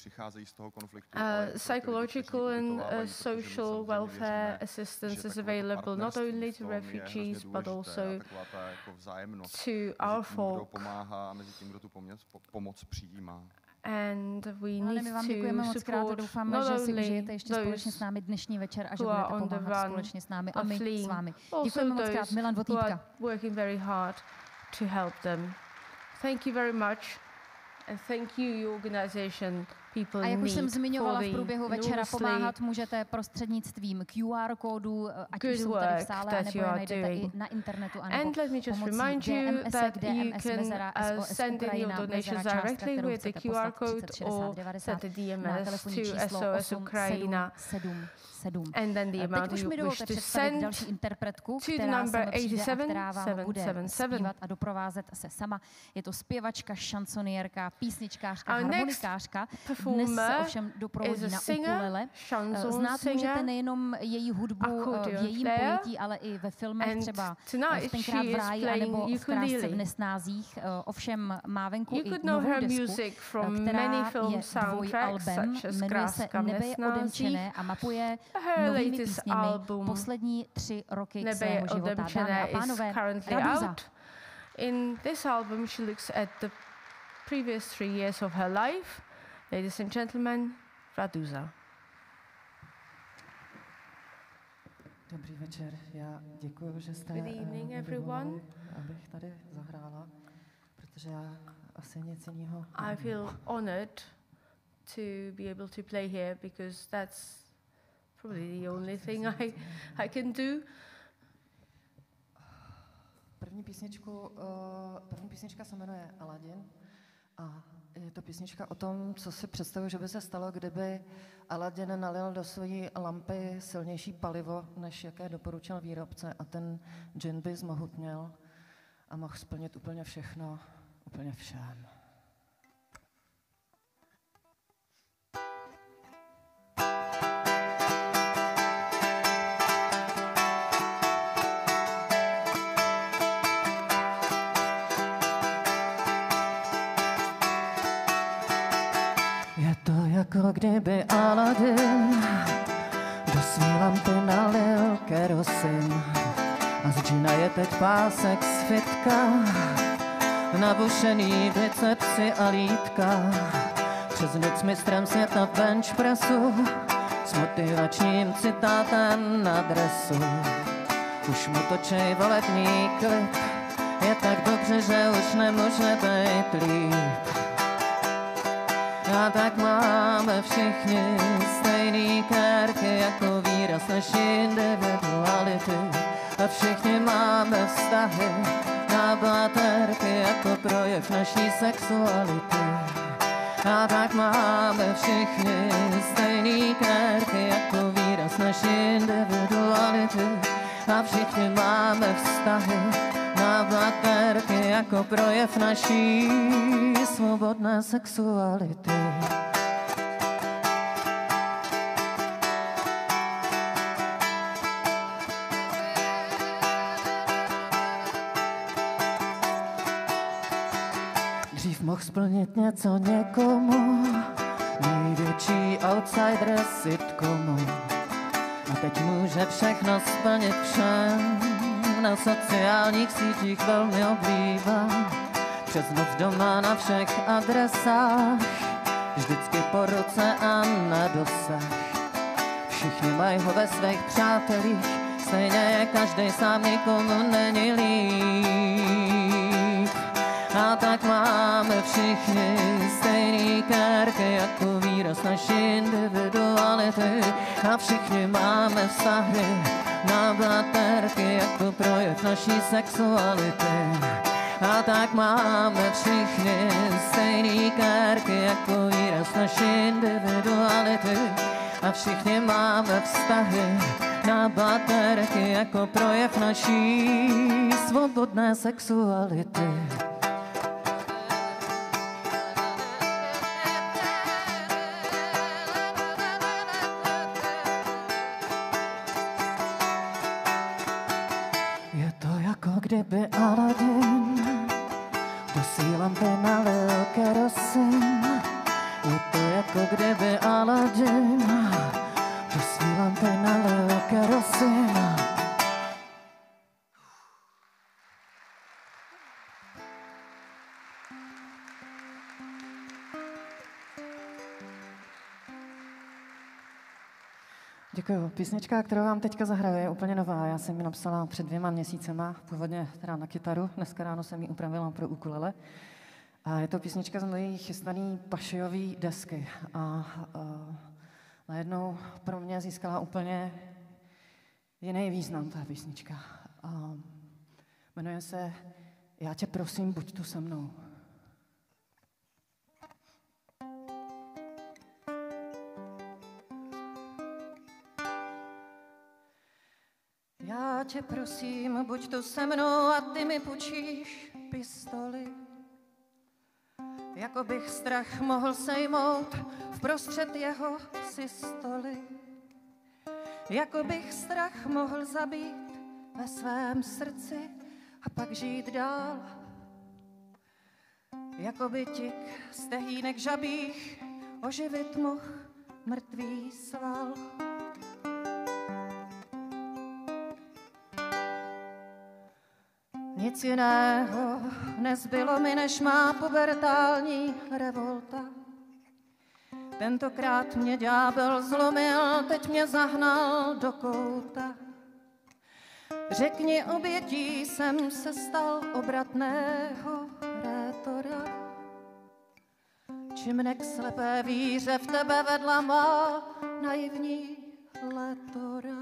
uh, psychological and uh, social welfare assistance is available not only to refugees but also to our folk. And we need my vám děkujeme moc krát a doufáme, že si užijete ještě společně s námi dnešní večer a že budete pomáhat společně s námi a my s vámi. Děkujeme moc krát, Milan Votýpka. Working very hard to help them. Thank you very much. And thank you, organization, people a jak už jsem zmiňovala v průběhu večera, pomáhat můžete prostřednictvím Q R kódu, ať už jsou tady v sále, nebo je najdete i na internetu, anebo pomocí D M S ek, D M S mezera, S O S Ukrajina, mezera částka, kterou chcete poslat třicet šedesát devadesát na telefonní číslo osm sedm sedm sedm. Teď už mi dovolte představit další interpretku, která sem přijde a která vám bude zpívat a doprovázet se sama. Je to zpěvačka, šansonierka, písničkářka, harmonikářka. Dnes se ovšem doprovodí na ukulele. Znát můžete nejenom její hudbu v jejím pojetí, ale i ve filmech, třeba Tenkrát v ráji, anebo v Krásce v nesnázích. Ovšem má venku i novou desku, která je dvojalbem, jmenuje se Nebe je odemčené a mapuje novými písněmi poslední tři roky svého života. Dámy a pánové, Radůza. In this album, she looks at the previous three years of her life. Ladies and gentlemen, Radůza. Dobrý večer, já děkuji, že jste Good evening, everyone. abych tady zahrála, protože já asi nic jiného. I feel honored to be able to play here because that's probably the only thing I, I can do. První písničku, první písnička se jmenuje Aladin a je to písnička o tom, co si představuji, že by se stalo, kdyby Aladin nalil do své lampy silnější palivo, než jaké doporučil výrobce, a ten džin by zmohutněl a mohl splnit úplně všechno, úplně všem. Jako kdyby Aladin do svý lampy nalil kerosin a z džina je teď pásek z fitka, nabušený bicepsy a lítka. Přes noc mistrem světa v benchpressu s motivačním citátem na dresu. Už mu točej volební klip, je tak dobře, že už nemůže být líp. A tak máme všichni stejný kérky jako výraz naší individuality. A všichni máme vztahy na baterky jako projev naší sexuality. A tak máme všichni stejný kérky jako výraz naší individuality. A všichni máme vztahy na baterky jako projev naší svobodné sexuality. Dřív mohl splnit něco někomu, největší outsider sitcomu. A teď může všechno splnit všem, na sociálních sítích velmi oblíbá. Přes noc doma na všech adresách, vždycky po ruce a na dosah. Všichni mají ho ve svých přátelích, stejně je každej sám, nikomu není líp. A tak máme všichni stejný kérky jako výraz naší individuality. A všichni máme vztahy na baterky jako projev naší sexuality. A tak máme všichni stejný kérky jako výraz naší individuality. A všichni máme vztahy na baterky jako projev naší svobodné sexuality. Je to jako kdyby Aladin do svý lampy nalil kerosin. Je to jako kdyby Aladin do svý lampy nalil kerosin. Děkuju. Písnička, kterou vám teďka zahraju, je úplně nová. Já jsem ji napsala před dvěma měsícema, původně teda na kytaru. Dneska ráno jsem ji upravila pro ukulele. A je to písnička z mojí chystaný pašijový desky. A, a najednou pro mě získala úplně jiný význam ta písnička. A jmenuje se Já tě prosím, buď tu se mnou. Já tě prosím, buď tu se mnou a ty mi půjčíš pistoli. Jako bych strach mohl sejmout vprostřed jeho systoly. Jako bych strach mohl zabít ve svém srdci a pak žít dál. Jako by tik stehýnek žabých oživit mohl mrtvý sval. Nic jiného nezbylo mi, než má pubertální revolta. Tentokrát mě ďábel zlomil, teď mě zahnal do kouta. Řekni, obětí jsem se stal obratného rétora. Či mne k slepé víře v tebe vedla má naivní letora.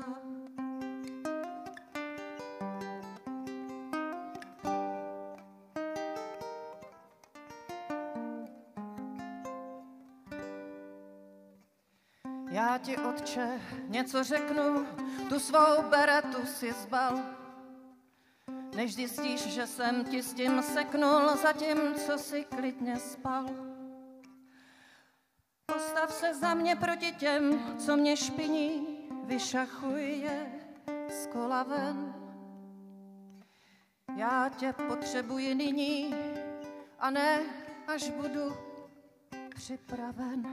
Já ti, otče, něco řeknu, tu svou beretu si zbal. Než zjistíš, že jsem ti s tím seknul, zatímco si klidně spal. Postav se za mě proti těm, co mě špiní, vyšachuj je z kola ven. Já tě potřebuji nyní, a ne až budu připraven.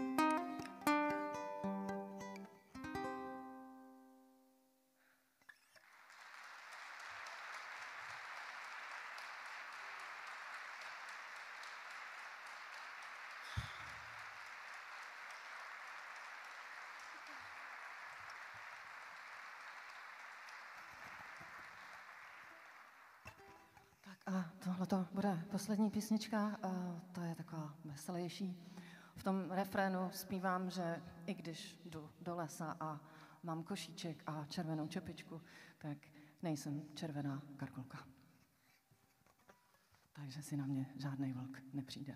A tohle to bude poslední písnička, to je taková veselější. V tom refrénu zpívám, že i když jdu do lesa a mám košíček a červenou čepičku, tak nejsem červená karkulka. Takže si na mě žádnej vlk nepřijde.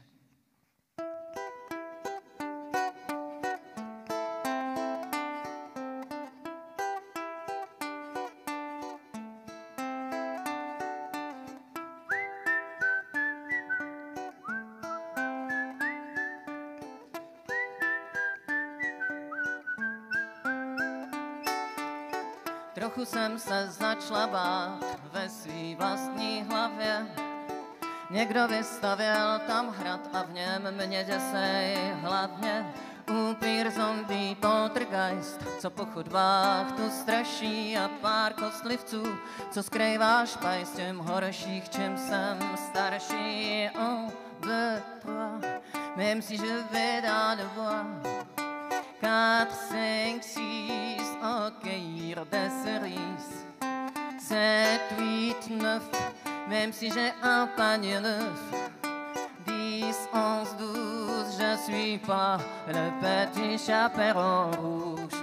Trochu jsem se začala bát ve svý vlastní hlavě. Někdo vystavěl tam hrad a v něm mě děsej hlavně. Upír, zombie, poltergeist, co po chodbách tu straší, a pár kostlivců, co skrývá špajs, tím horších, čím jsem starší. Oh, deux, trois, même si je vais dans le bois. Quatre, cinq, six, accueillir des cerises. Sept, huit, neuf, même si j'ai un panier neuf. Dix, onze, douze, je suis pas le petit chaperon rouge.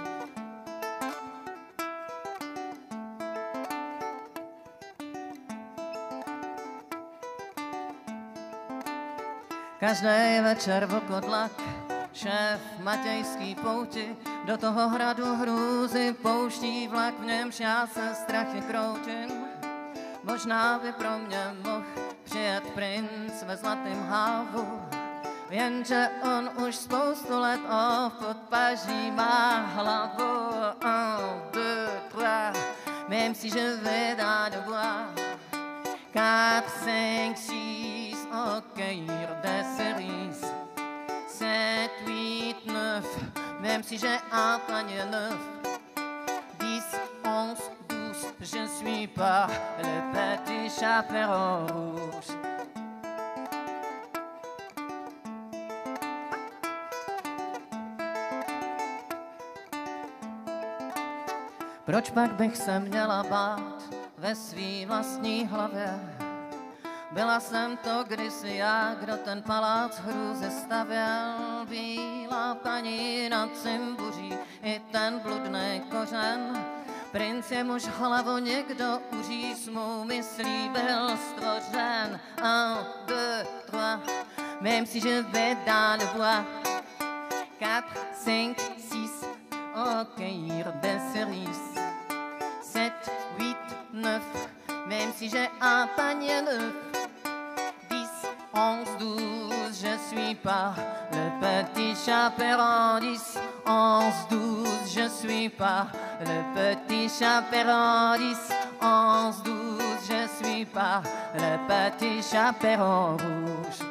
Každý večer vlkodlak, šéf matějský pouti, do toho hradu hrůzy pouští vlak, v němž já se strachy kroutím. Možná by pro mě mohl přijet princ ve zlatém hávu, jenže on už spoustu let o podpaží má hlavu. Un, deux, trois, même si je vais dans le bois. Quatre, cinq, six, accueillir des cerises. Sept, huit, neuf, même si j'ai un panier neuf. Dix, onze, douze, je ne suis pas le petit chaperon rouge. Proč pak bych se měla bát ve svý vlastní hlavě? Byla jsem to kdysi já, kdo ten palác hrůzy stavěl. Bílá paní nad cimbuří i ten bludný kořen. Princ, jemuž hlavu někdo uří, s mou myslí byl stvořen. Un, deux, trois, même si je vais dans le bois. Quatre, cinq, six, accueillir des cerises. Sept, huit, neuf, même si j'ai un panier neuf. Onze, douze, je suis pas le petit chaperon. Dix, onze, douze, je suis pas le petit chaperon. Dix, onze, douze, je suis pas le petit chaperon rouge.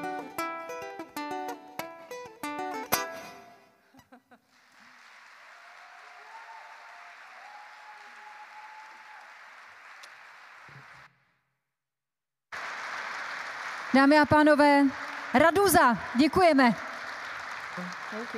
Dámy a pánové, Radůza, děkujeme. Thank you.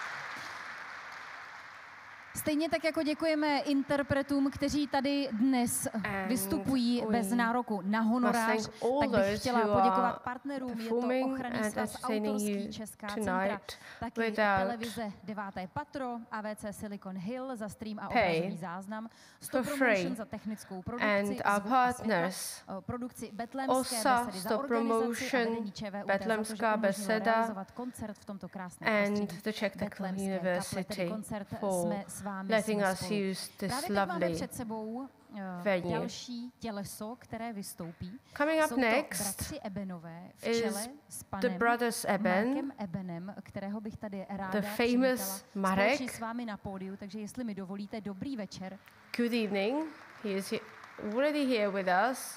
Stejně tak, jako děkujeme interpretům, kteří tady dnes vystupují bez nároku na honorář, tak bych chtěla poděkovat partnerům, je to Ochranný svaz autorský, Česká centra, taky televize Deváté patro, A V C Silicon Hill za stream a obrazový záznam, Stop Promotion za technickou produkci, zvuk a světla, produkci Bethlehemské besedy za organizaci a vedení ČVUT za to, že umožnilo realizovat koncert v tomto krásném prostředí. Bethlehemské kaple, tedy koncert Jsme, vámi, letting jsme, us spolu. use this Právě teď máme lovely před sebou uh, další těleso, které vystoupí. Coming up Jsou to next bratři Ebenové v čele s the panem brothers Eben, Markem Ebenem, kterého bych tady ráda the famous Marek. společně s vámi na pódiu, takže jestli mi dovolíte, dobrý večer. Good evening. He is he already here with us.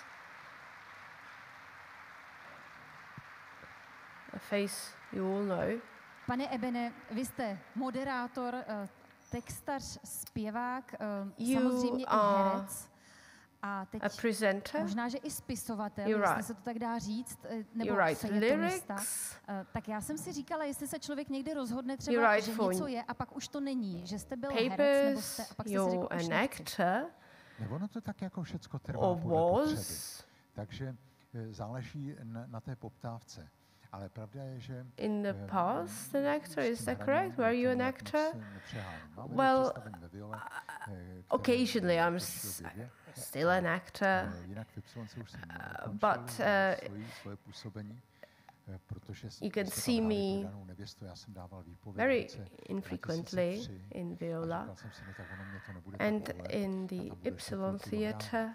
A face you all know. Pane Ebene, vy jste moderátor, uh, textař, zpěvák, uh, samozřejmě i herec. A teď a presenter. Možná, že i spisovatel, You're jestli right. se to tak dá říct, nebo fejetonista. Uh, tak já jsem si říkala, jestli se člověk někdy rozhodne třeba, right, že něco je a pak už to není, že jste byl papers, herec, nebo jste, a pak jste si řekl, už nechci. Nebo ono to tak jako všecko trvá podle potřeby. Takže záleží na, na té poptávce. Ale pravda je, že in the past an actor, is that correct? Were you an actor? Well, occasionally I'm s still an actor, uh, but uh, you can see me very infrequently in viola and in the Ypsilon Theatre.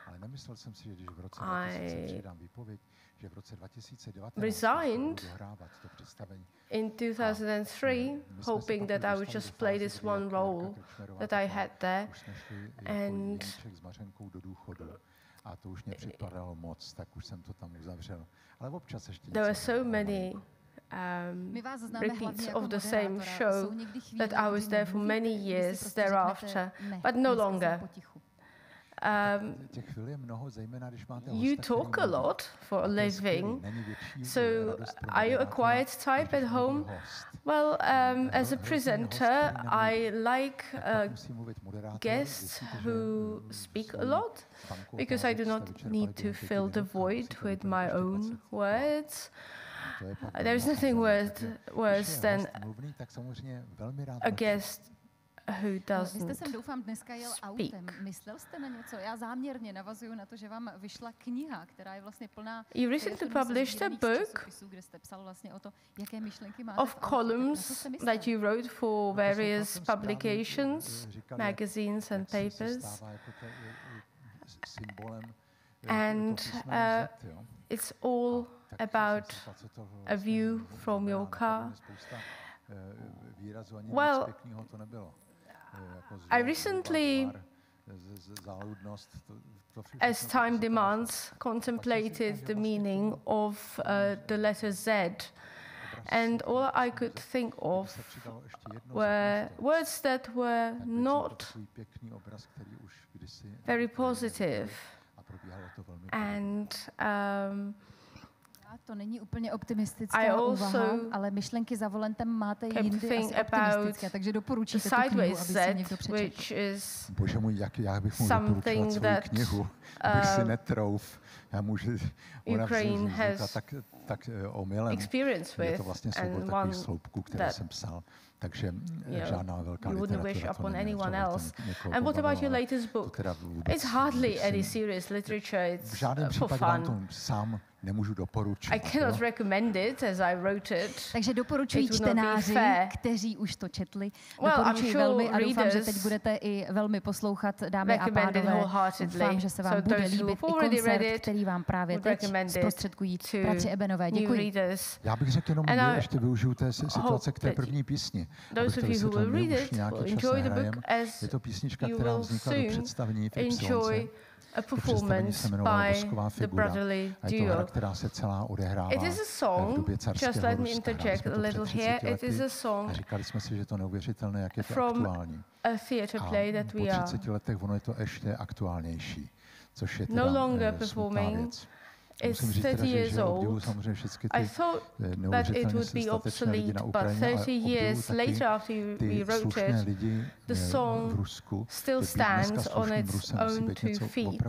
I resigned in two thousand three, hoping that I would just play this one role that I had there, and there were so many um, repeats of the same show that I was there for many years thereafter, but no longer. Um, you talk a lot for a living, so are you a quiet type at home? Well, um, as a presenter, I like uh, guests who speak a lot, because I do not need to fill the void with my own words. There's nothing worse, worse than a guest who doesn't Vy jste sem, doufám, dneska jel autem. Myslel jste na něco? Já záměrně navazuju na to, že vám vyšla kniha, která je vlastně plná You recently published a book kde jste psal vlastně o to, jaké myšlenky máte of columns that you wrote for various publications, magazines and papers. And uh, it's all about a view from your car. Well, I recently, as time demands, contemplated the meaning of uh, the letter Z, and all I could think of were words that were not very positive, and um, to není úplně optimistická úvaha, ale myšlenky za volantem máte jindy asi optimistické, takže doporučíte tu knihu, aby si někdo přečetl. Bože můj, jak já bych mohl doporučovat svou knihu, abych si netrouf. Já můžu, ona vznikla tak, tak omylem. Je to vlastně soubor takových sloupků, které jsem psal. Takže žádná velká literatura to není. And what about your latest book? It's hardly any serious literature, it's for fun. Sám nemůžu doporučit. I cannot recommend it as I wrote it. Takže doporučuji čtenáři, kteří už to četli. Doporučuji well, velmi a doufám, že teď budete i velmi poslouchat, dámy a pánové. Doufám, že se vám so bude líbit i koncert, it, který vám právě teď zprostředkují bratři Ebenové. Děkuji. Já bych řekl jenom, že ještě využiju té situace k té první písni. Those of you who will read it will enjoy the book as je to písnička, která vznikla do představení v Ypsilonce. A performance by the brotherly duo. It is a song, just let me interject a little here, it is a song from a theatre play that we are no longer performing is thirty years old. I thought that it would be obsolete, but thirty years later after we wrote it, the song still stands on its own two feet.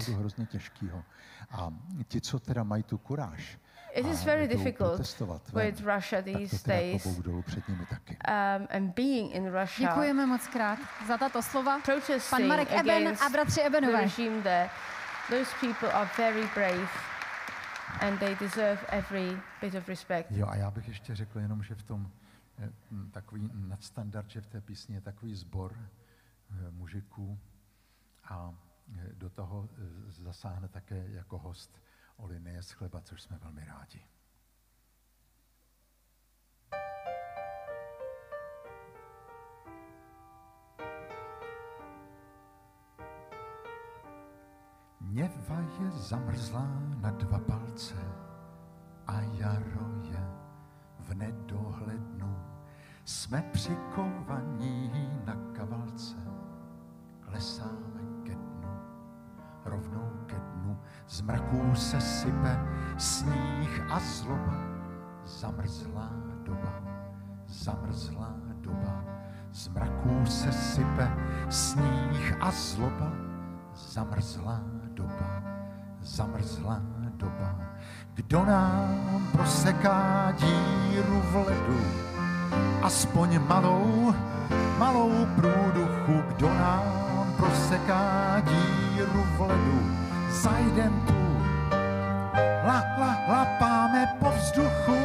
It is very difficult with Russia these days, um, and being in Russia. Děkujeme moc krát za tato slova. Pan Marek Eben a bratři The Ebenové. regime there. Those people are very brave, and they deserve every bit of respect. Jo, a já bych ještě řekl jenom, že v tom eh, takový nadstandard, že v té písni je takový sbor eh, mužiků a eh, do toho eh, zasáhne také jako host Olinie z Chleba, což jsme velmi rádi. Něva je zamrzlá na dva palce a jaro je v nedohlednu. Jsme přikovaní na kavalce, klesáme ke dnu, rovnou ke dnu. Z mraků se sype sníh a zloba, zamrzlá doba, zamrzlá doba. Z mraků se sype sníh a zloba, zamrzlá doba, zamrzlá doba. Kdo nám proseká díru v ledu, aspoň malou, malou průduchu. Kdo nám proseká díru v ledu, zajdem tu, la, la, lapáme po vzduchu.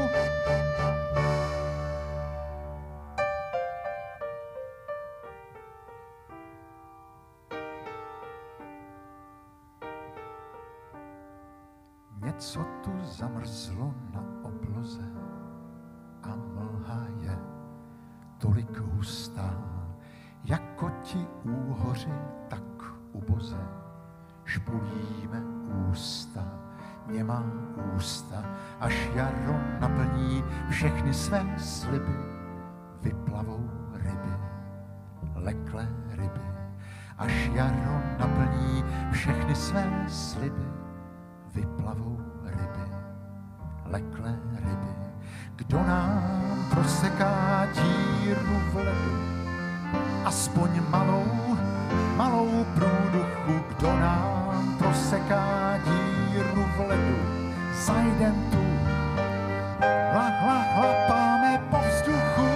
Něco tu zamrzlo na obloze a mlha je tolik hustá, jako ti úhoři, tak uboze. Špulíme ústa, němá ústa, až jaro naplní všechny své sliby. Vyplavou ryby, leklé ryby, až jaro naplní všechny své sliby. Vyplavou ryby, leklé ryby. Kdo nám proseká díru v ledu, aspoň malou, malou průduchu. Kdo nám proseká díru v ledu, zajdem tu, la, la, lapáme po vzduchu.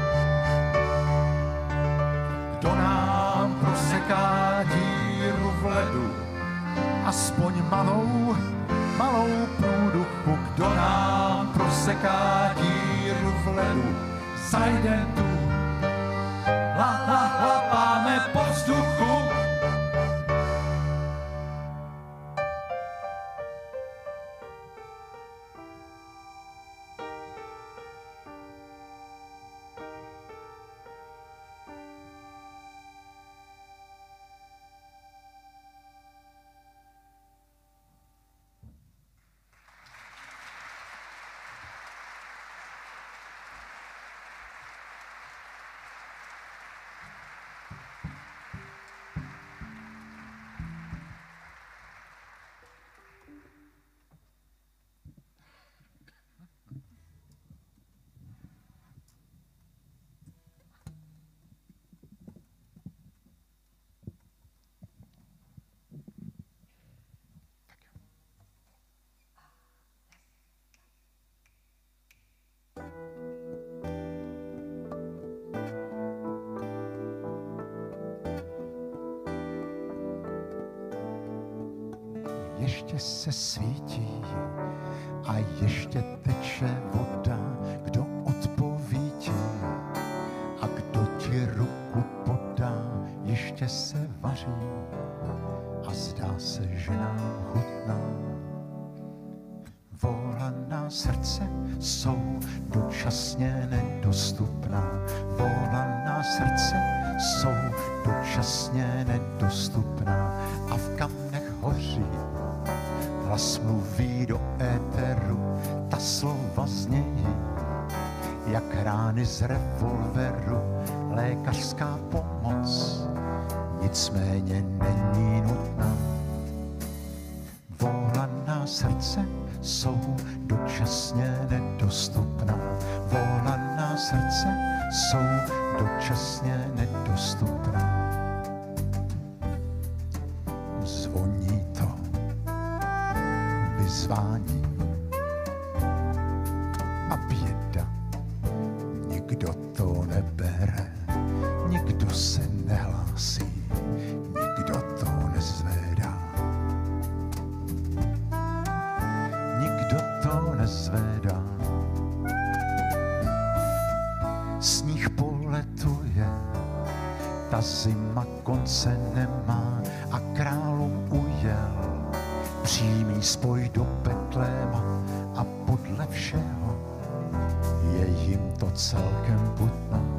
Kdo nám proseká díru v ledu, aspoň malou, malou průduchu. Kdo nám proseká díru v ledu, zajdem tu, la, la, lapáme po vzduchu. Ještě se svítí a ještě teče voda. Kdo odpoví ti a kdo ti ruku podá, ještě se vaří a zdá se, že nám chutná. Volaná srdce jsou dočasně nedostupná. Volaná srdce jsou dočasně nedostupná a v kamnech hoří. Hlas mluví do éteru, ta slova znějí jak rány z revolveru, lékařská pomoc nicméně není nutná. Volaná srdce jsou dočasně nedostupná. Volaná srdce jsou dočasně nedostupná. Zvoní to vyzvání a běda. Nikdo to nebere, nikdo se nehlásí, nikdo to nezvedá. Nikdo to nezvedá. Sníh poletuje, ta zima konce nemá a králům ujel přímý spoj do Betléma a podle všeho je jim to celkem putno.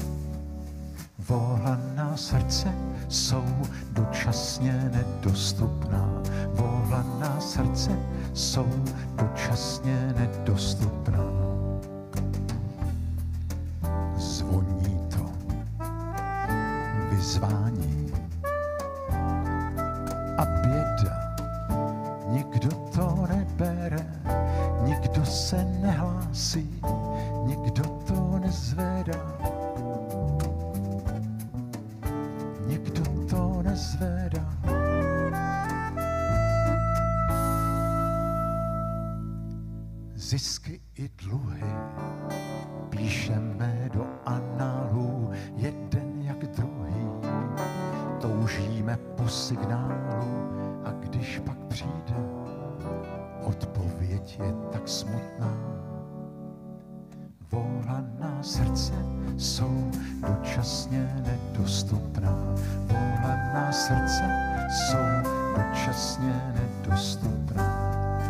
Volaná srdce jsou dočasně nedostupná. Volaná srdce jsou dočasně nedostupná. Zvoní to vyzvání a běda. Nikdo to nebere, nikdo se nehlásí, nikdo to nezvedá. Nikdo to nezvedá. Zisky i dluhy píšeme do análů, jeden jak druhý. Toužíme po signálu a když pak přijde, odpověď je tak smutná. Volaná srdce jsou dočasně nedostupná. Volaná srdce jsou dočasně nedostupná.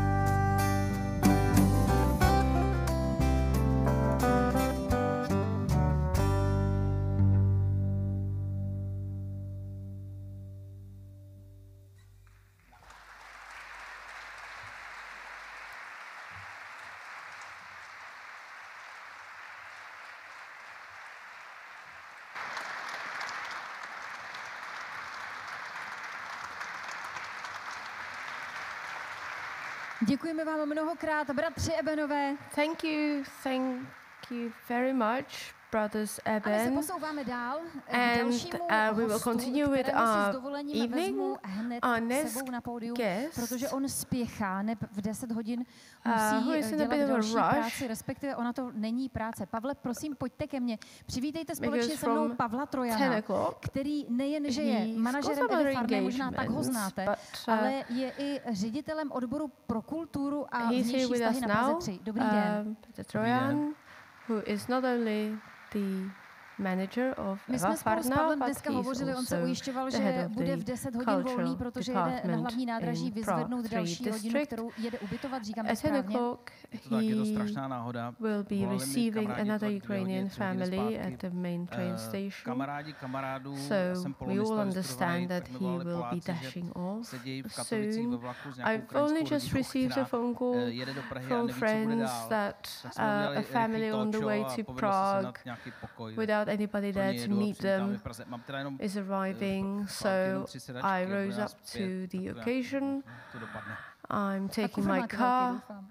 Děkujeme vám mnohokrát, bratři Ebenové. Thank you, thank you very much, brothers Eben. A my se posouváme dál k And dalšímu uh, we will hostu, continue with kterému si s our dovolením evening. vezmu hned Our s next sebou na pódium, guest, protože on spěchá, neb v deset hodin uh, musí who is in a dělat bit of a další rush. práci, respektive ona to není práce. Pavle, prosím, pojďte ke mně. Přivítejte společně Because se mnou from Pavla ten Trojana, o'clock, který nejen, že je he's manažerem got some Edy Farné, možná tak ho engagements, znáte, but, uh, ale je i ředitelem odboru pro kulturu a he's here vnější with vztahy us na Praze now, tři. Dobrý den. um, Peter Trojan, who is not only the manager of My jsme spolu s Farna, Pavlem but dneska he's hovořili, on se also ujišťoval, the že head of bude the v deset hodin cultural volný, protože jede na department hlavní nádraží in vyzvednout Prague další three hodinu, district. kterou jede ubytovat, říkám At ten správně. o'clock, Je to tak, je to he strašná náhoda. will be Volali mi receiving kamarádi another to dvě hodiny, Ukrainian tři hodiny family zpátky. at the main train Eh, station. Kamarádi kamarádů, já So jsem we polonista all vystudovaný, understand that tak mi he volali will be Poláci, že dashing off sedějí v Katovicích ve soon. vlaku s nějakou I've only ukrajinskou just rodinou, received a která phone eh, call jede do Prahy a from neví, co bude friends dál. that Tak uh, jsme udělali a rychlý family on the talk way show a to povedlo se sehnat Prague nějaký pokoj. without anybody Pro ně there to jedu a meet přivítám je them v Praze. Mám teda jenom is arriving, eh, so jenom tři sedačky, I bude rose nás up pět, to the tak occasion. to dopadne. I'm A taking kufr my máte velký, car doufám.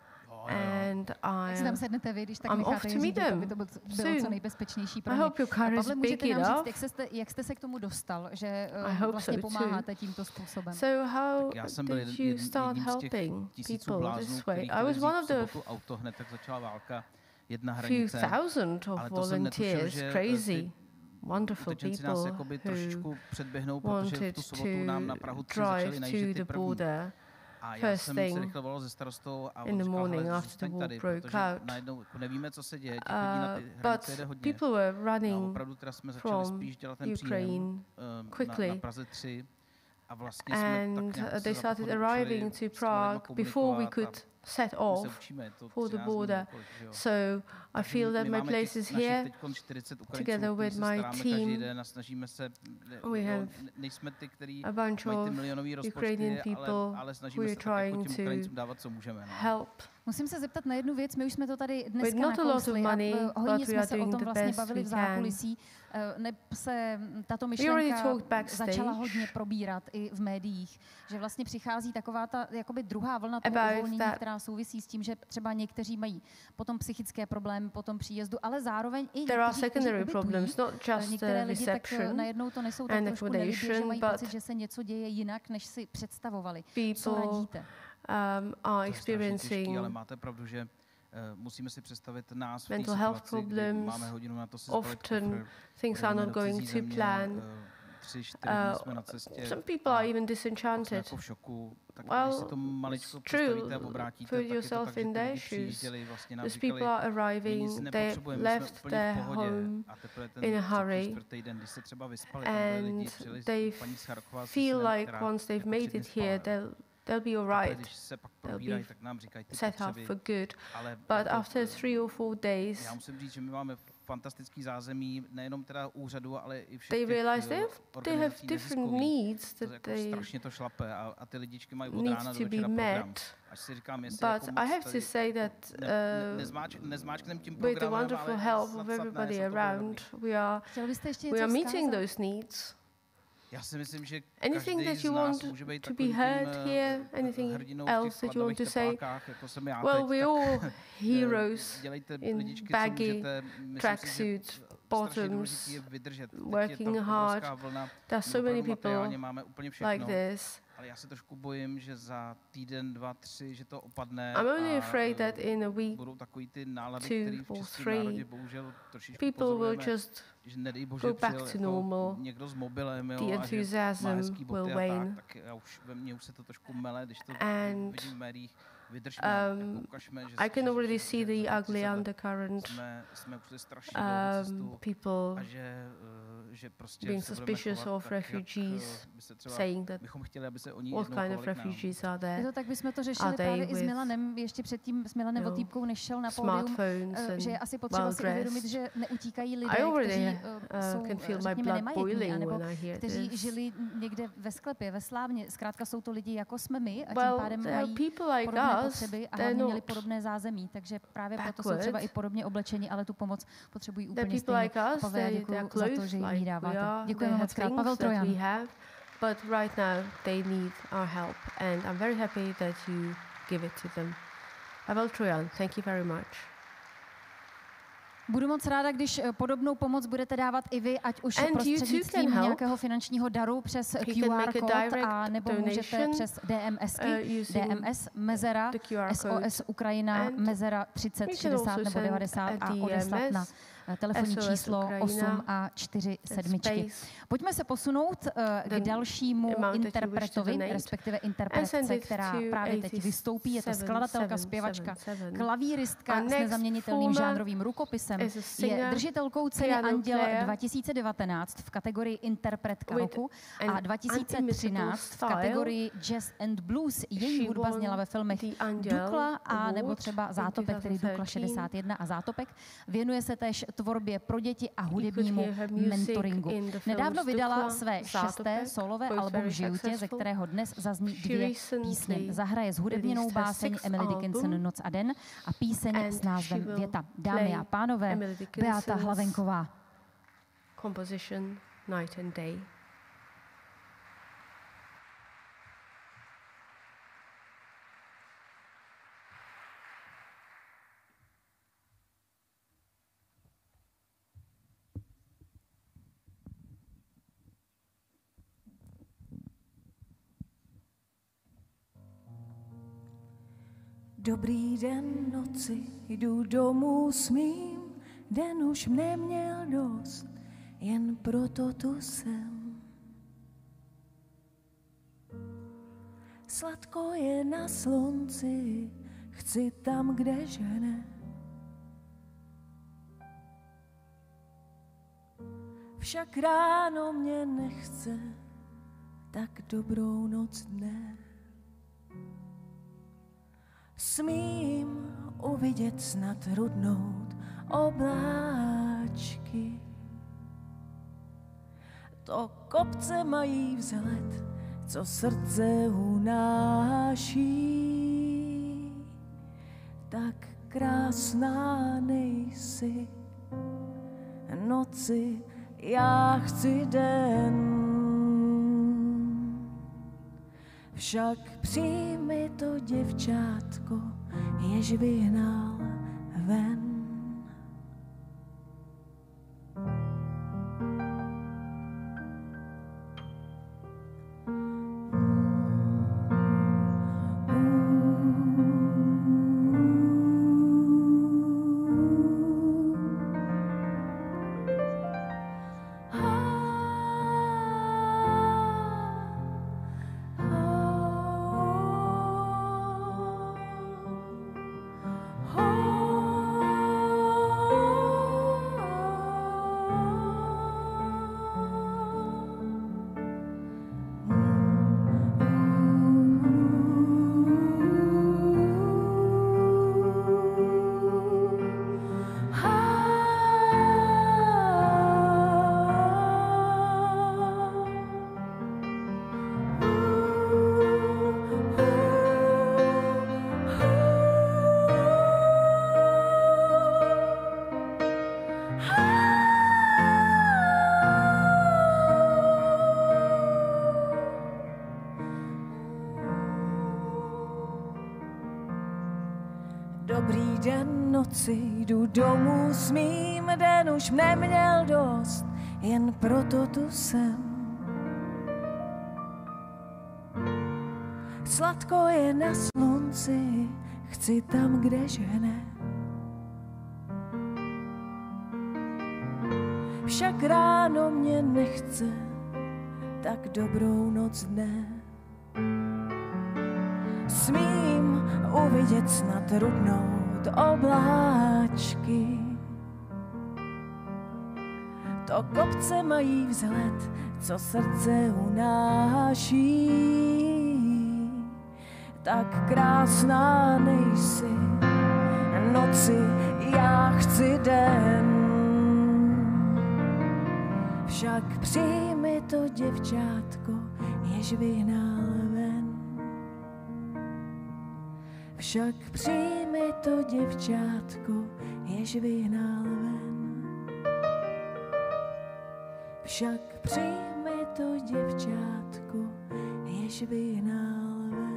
and Jak si tam I'm sednete vy, když tak I'm necháte off to je meet řídit, them aby to bylo, bylo soon. co nejbezpečnější pro I ně. hope your car A is Pavle, big můžete nám říct, enough. jak jste, jak jste se k tomu dostal, že I uh, hope vlastně so too. pomáháte tímto způsobem? So how Tak já jsem byl did jeden, you start jedním z těch helping tisíců people bláznů, this way? který I chtěli was vzít one v of the sobotu auto, hned tak začala válka, jedna few hranice. thousand of Ale to jsem netušil, volunteers, že, eh, crazy, ty wonderful utečenci nás people jakoby who trošičku předběhnou, protože v wanted tu sobotu nám na to Prahu tři začaly drive najíždět to ty the první. border A já first jsem se thing rychle volal se starostou a on in the říkal, morning hele, after the zůstaň war tady, broke protože out. najednou jako nevíme, co se děje, těch lidí na Uh, ty hranice jede but hodně. people were A running opravdu teda jsme začali from spíš dělat ten Ukraine příjem um, na, quickly. na Praze tři. A vlastně jsme tak and nějak uh, se they za started pochodu arriving učili to s těma lidma Prague before we komunikovat could set a my se off učíme, je to for the třináct dní border. nebo kolik, že jo. So I Takže feel that my my máme place těch is našich here teďkon čtyřicet Ukrajinců, together který with se my staráme každý team. den a snažíme se, We jo, have ne- nejsme ty, který a bunch mají ty of milionový Ukrainian rozpočty, ale, people ale who snažíme are se tak jako trying těm to Ukrajincům dávat, co můžeme. No. help Musím se zeptat na jednu věc, my už jsme to tady dneska nakousli a hodně jsme se o tom vlastně bavili v zákulisí. Neb se tato myšlenka začala hodně probírat i v médiích, že vlastně přichází taková ta jakoby druhá vlna toho uvolnění, která souvisí s tím, že třeba někteří mají potom psychické problémy po tom příjezdu, ale zároveň i někteří, kteří ubytují, některé lidi tak najednou to nesou tak trošku nelibě, že mají pocit, že se něco děje jinak, než si představovali. Co radíte? Um, are experiencing těžký, ale máte pravdu, že uh, musíme si představit nás v mental health problems. Máme hodinu na to si often things are not going to plan. Uh, tři, čtyři dny jsme na cestě. Some people are even disenchanted. Jako v šoku. Tak well, když si to maličko true. obrátíte, Put yourself in their shoes. These people are arriving, they left their home in a hurry, and they feel like once they've made it here, they'll they'll be all right. They'll be set up for good. But after three or four days, já musím říct, že my máme fantastický zázemí, nejenom teda úřadu, ale i všech they realize they have, they have different needs that jako they strašně to šlape a, a ty lidičky mají od rána do večera program. Až si říkám, jestli but jako I have to say that uh, ne, nezmáč, nezmáčknem tím with the wonderful help of everybody around, we are, we are meeting those needs. Já si myslím, že anything that you want to be heard here, anything else that you want to say, well, we're all heroes in baggy tracksuits, bottoms, working hard. There are so many people like this. Ale já se trošku bojím, že za týden, dva, tři, že to opadne. I'm only afraid that in a week, budou takový ty nálady, two or three, people will just go back to normal. Někdo s mobilem, the enthusiasm will wane. Tak já už ve mně už se to trošku mele, když to and vidím v médiích. Um, I can already see the ugly undercurrent. Um, people being suspicious of refugees, saying that what kind of refugees are there? Je to tak, bychom to řešili právě i s Milanem, ještě předtím s Milanem Otýpkou, než šel na pódium, že je asi potřeba si uvědomit, že neutíkají lidé, kteří uh, jsou, řekněme, nemajetní, anebo kteří žili někde ve sklepě, ve slávně. Zkrátka jsou to lidi, jako jsme my, a tím pádem mají podobné potřeby a hlavně měli podobné zázemí, takže právě proto jsou třeba i podobně oblečeni, ale tu pomoc potřebují úplně stejně. Pavel, děkuji za to, že jim ji dáváte. Děkujeme moc krát. Pavel Trojan. But right now they need our help and I'm very happy that you give it to them. Pavel Trojan, thank you very much. Budu moc ráda, když podobnou pomoc budete dávat i vy, ať už prostřednictvím nějakého finančního daru přes Q R kód, a nebo můžete přes DMSky, D M S, mezera, S O S Ukrajina, mezera třicet šedesát nebo devadesát a odeslat na telefonní číslo osm a čtyři sedmičky. Pojďme se posunout uh, k dalšímu interpretovi, respektive interpretce, která právě teď vystoupí. Je to skladatelka, zpěvačka, klavíristka s nezaměnitelným žánrovým rukopisem. Je držitelkou ceny Anděl dva tisíce devatenáct v kategorii interpretka roku a dva tisíce třináct v kategorii Jazz and Blues. Její hudba zněla ve filmech Dukla a nebo třeba Zátopek, který Dukla šedesát jedna a Zátopek. Věnuje se též tvorbě pro děti a hudebnímu mentoringu. Nedávno vydala své šesté solové album v životě, ze kterého dnes zazní dvě písně. Zahraje zhudebněnou báseň Emily Dickinson Noc a den a píseň s názvem Věta. Dámy a pánové, Beata Hlavenková. Composition Night and Day. Dobrý den, noci, jdu domů s mým, den už neměl dost, jen proto tu jsem. Sladko je na slunci, chci tam, kde žene. Však ráno mě nechce, tak dobrou noc dne. Smím uvidět snad rudnout obláčky. To kopce mají vzhled, co srdce unáší. tak krásná nejsi. Noci, já chci den. Však přijmi to děvčátko, jež vyhnal ven. Dobrý den, noci, jdu domů s mým, den už neměl dost, jen proto tu jsem. Sladko je na slunci, chci tam, kde žene. Však ráno mě nechce, tak dobrou noc dne. Smím uvidět snad rudnout obláčky. To kopce mají vzhled, co srdce unáší. Tak krásná nejsi, noci, já chci den. Však přijmi to děvčátko, jež vyhnal ven. Však přijmi to děvčátko, jež vyhnal ven. Však přijmi to děvčátko, jež vyhnal ven.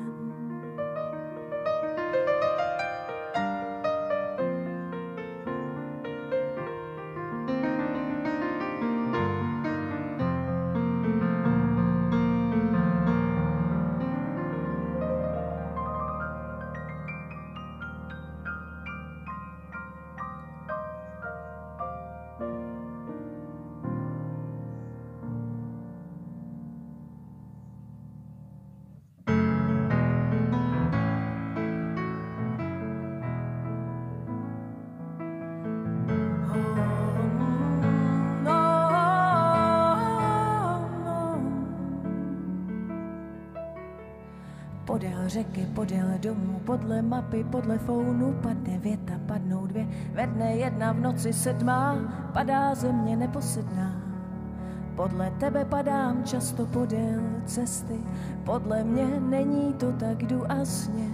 Podél řeky, podél domů, podle mapy, podle founu, padne věta, padnou dvě, ve dne jedna, v noci sedmá, padá země neposedná. Podle tebe padám často podél cesty, podle mě není to tak, jdu a sně.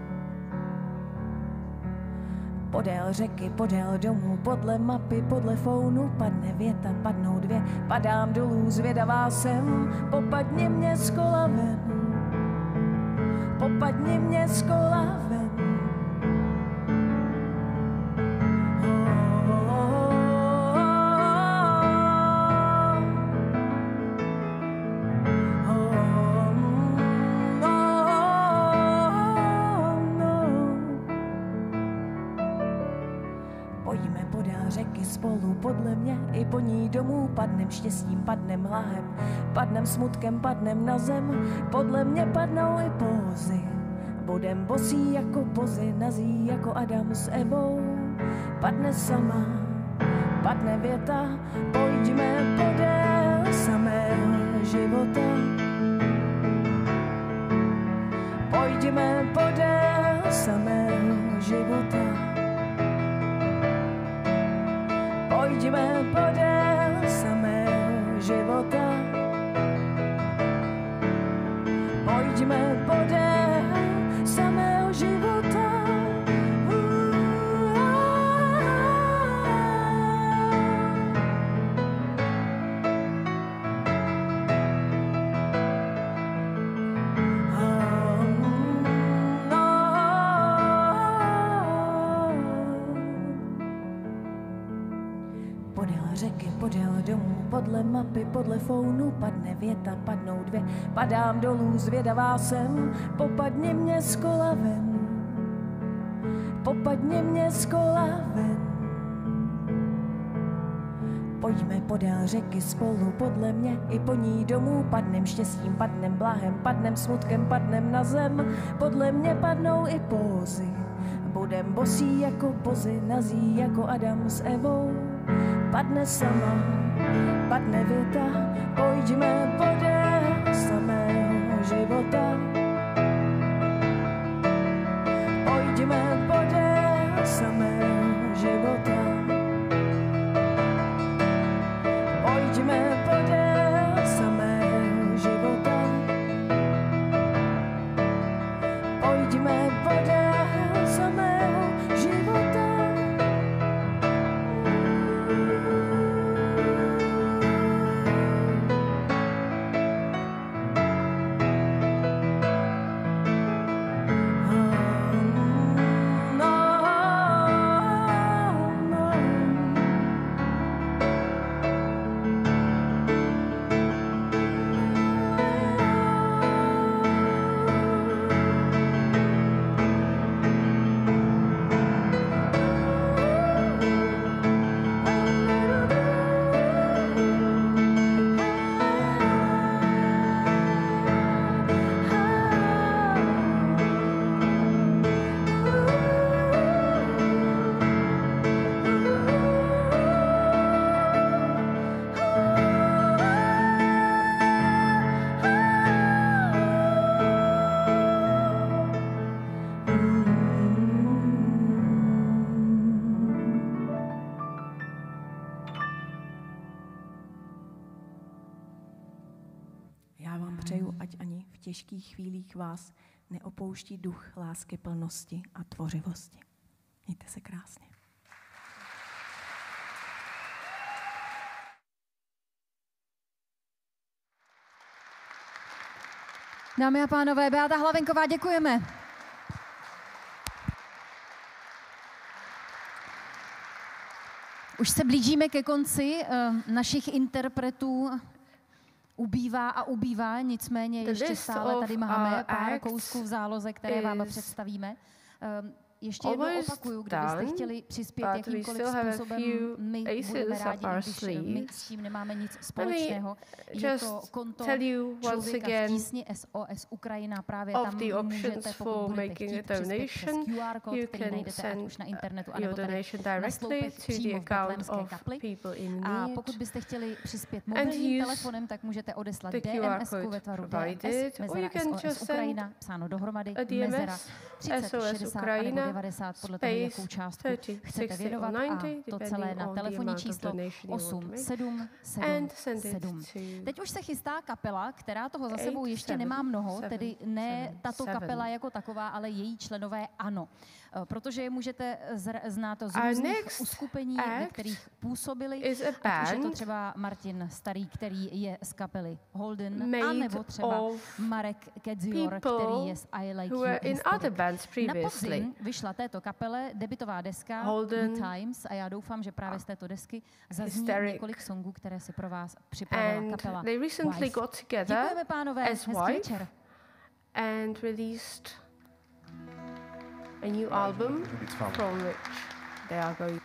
Podél řeky, podél domů, podle mapy, podle founu, padne věta, padnou dvě, padám dolů, zvědavá jsem, popadni mě z kola ven. Popadni mě z kola ven. Pojďme podél řeky spolu, podle mě i po ní domů, padnem štěstím, padnem hlahem, padnem smutkem, padnem na zem, podle mě padnou i pózy. Budem bosí jako pozy, nazí jako Adam s Ebou. Padne sama, padne věta, pojďme podél samého života. Pojďme podél samého života. Pojďme podél samého života. Pojďme podél samého života. Uh. podél domů, podle mapy, podle founu, padne věta, padnou dvě, padám dolů, zvědavá jsem, popadni mě z kola ven, popadni mě z kola ven. Pojďme podél řeky spolu, podle mě i po ní domů, padnem štěstím, padnem blahem, padnem smutkem, padnem na zem, podle mě padnou i pózy. Budem bosí jako pozy, nazí jako Adam s Evou. Padne sama, padne věta, pojďme podél samého života. Pojďme podél samého života. Pojďme podél samého života. Pojďme podél samého života. V těžkých chvílích vás neopouští duch lásky, plnosti a tvořivosti. Mějte se krásně. Dámy a pánové, Beata Hlavenková, děkujeme. Už se blížíme ke konci uh, našich interpretů. Ubývá a ubývá, nicméně ještě stále tady máme pár kousků v záloze, které vám představíme. Um, ještě jednou opakuju, kdybyste chtěli přispět jakýmkoliv způsobem, my budeme rádi, když my s tím nemáme nic společného. Je to konto Člověka v tísni S O S Ukrajina, právě tam můžete, pokud budete chtít přispět přes Q R kód, který najdete ať už na internetu, anebo tady nasloupit přímo v Betlémské kapli. A pokud byste chtěli přispět mobilním telefonem, tak můžete odeslat D M S ku ve tvaru D M S, mezera S O S Ukrajina, psáno dohromady, mezera třicet šedesát nebo devadesát, podle toho, jakou částku chcete věnovat, a to celé na telefonní číslo osm sedm sedm sedm. Teď už se chystá kapela, která toho za sebou ještě nemá mnoho, tedy ne tato kapela jako taková, ale její členové ano. Protože je můžete znát z různých uskupení, ve kterých působili, ať už je to třeba Martin Starý, který je z kapely Holden, anebo třeba Marek Kedzior, který je z I Like You. Na podzim vyšla této kapele debutová deska The Times a já doufám, že právě z této desky zazní několik songů, které si pro vás připravila kapela Y T. Děkujeme, pánové, hezký večer. And released a new album from which they are going.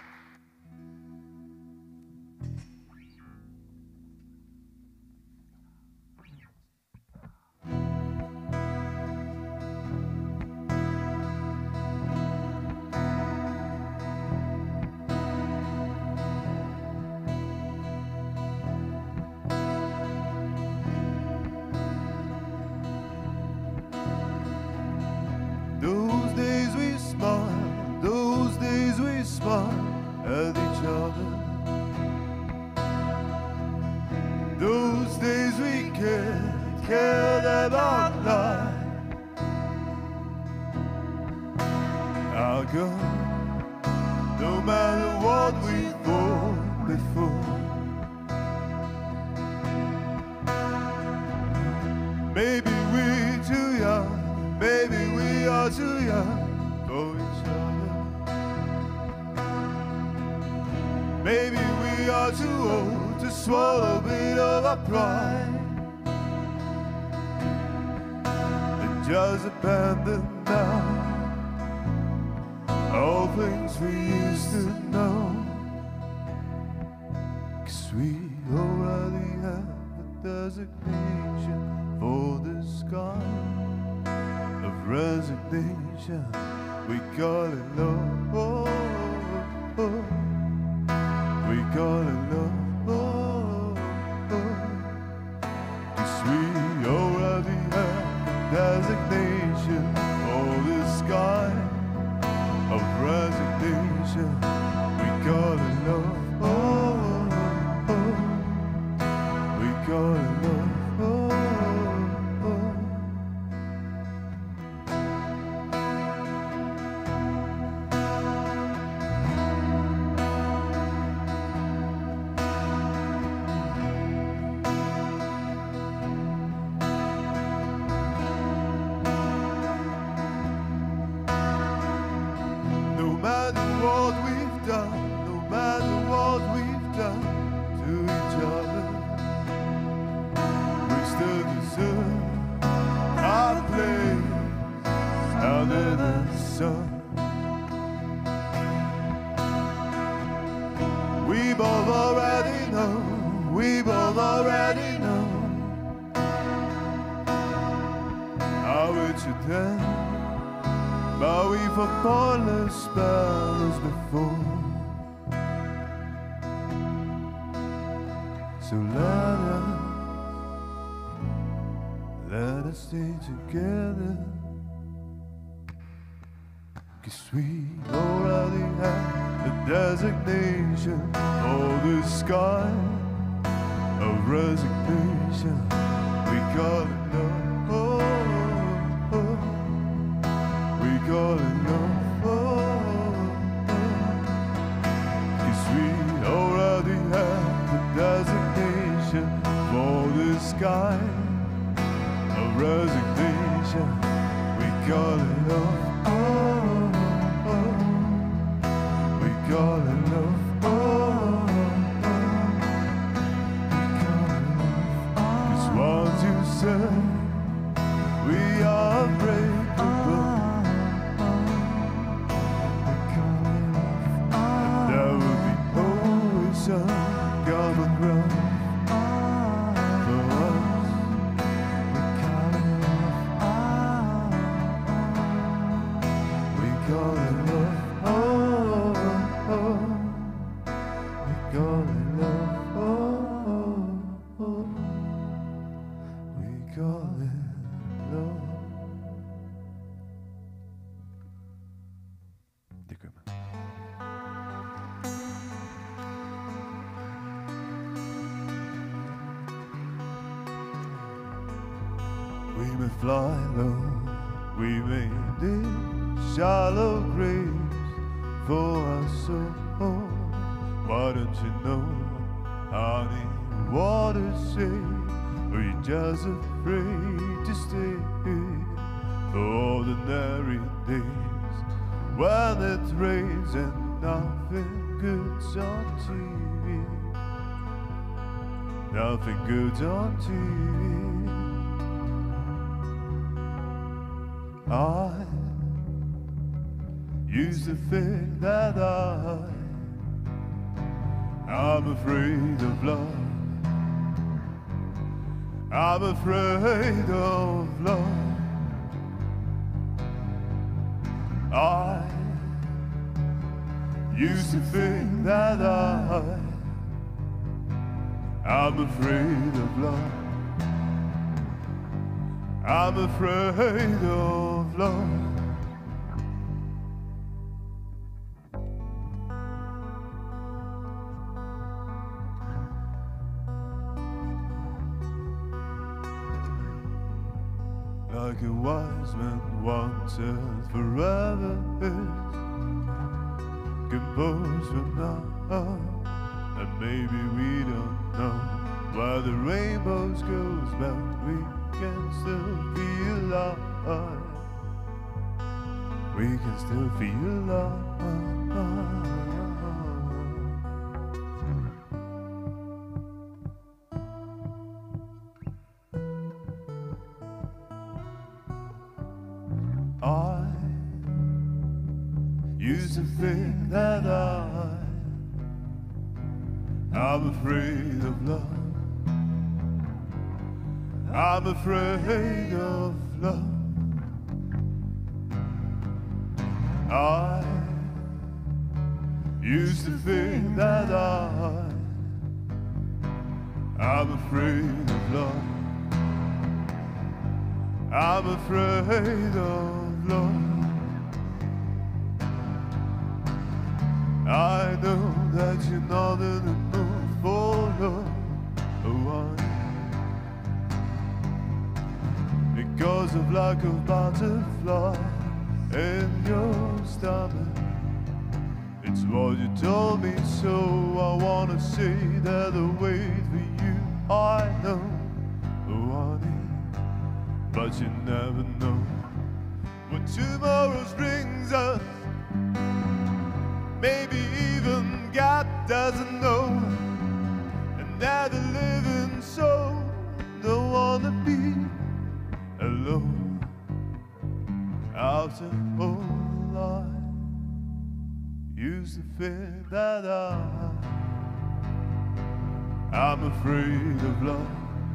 Those days we smiled, those days we smiled at each other. Those days we cared, cared about life. I'll go, no matter what we thought before. Maybe we're too young. Maybe we are too young for each other. Maybe we are too old to swallow a bit of our pride and just abandon now all things we used to know. 'Cause we already have a designation for this kind of resignation. We call it love. We call it love. 'Cause we already have a designation for this kind of resignation. We call it love. We call it love. So let us, let us stay together, 'cause we already have a designation for this kind of resignation. We call it love. We call it love. 'Cause we already have designation for this kind of resignation. We call it love. Oh, oh. We call it love. Oh, oh. We call it love. 'Cause once you say we are unbreakable, we call it love. And there will be always some common ground for us. We call it love. We call it love. Oh, oh. We call it love. Oh, oh. We call it love. Děkujeme. We may fly low, we may dig shallow graves for our soul. Why don't you know, honey, water's safe? Are you just afraid to stay for ordinary days when it rains and nothing good's on T V? Nothing good's on T V. I used to think that I I'm afraid of love. I'm afraid of love. I used to think that I I'm afraid of love. I'm afraid of love. Like a wise man wanted forever is composed from now, and maybe we don't know where the rainbows goes, but we can still feel love. We can still feel love. used to think that I, I'm afraid of love. I'm afraid of love. I used to think that I, I'm afraid of love. I'm afraid of love. I know that you're not in the mood for love. Oh, I, because of lack of butterfly in your stomach. It's what you told me, so I wanna say that I wait for you. I know, oh honey, but you never know what tomorrow brings us. Maybe even God doesn't know, and that the living soul don't wanna be alone after all life. Used to think that I, I'm afraid of love.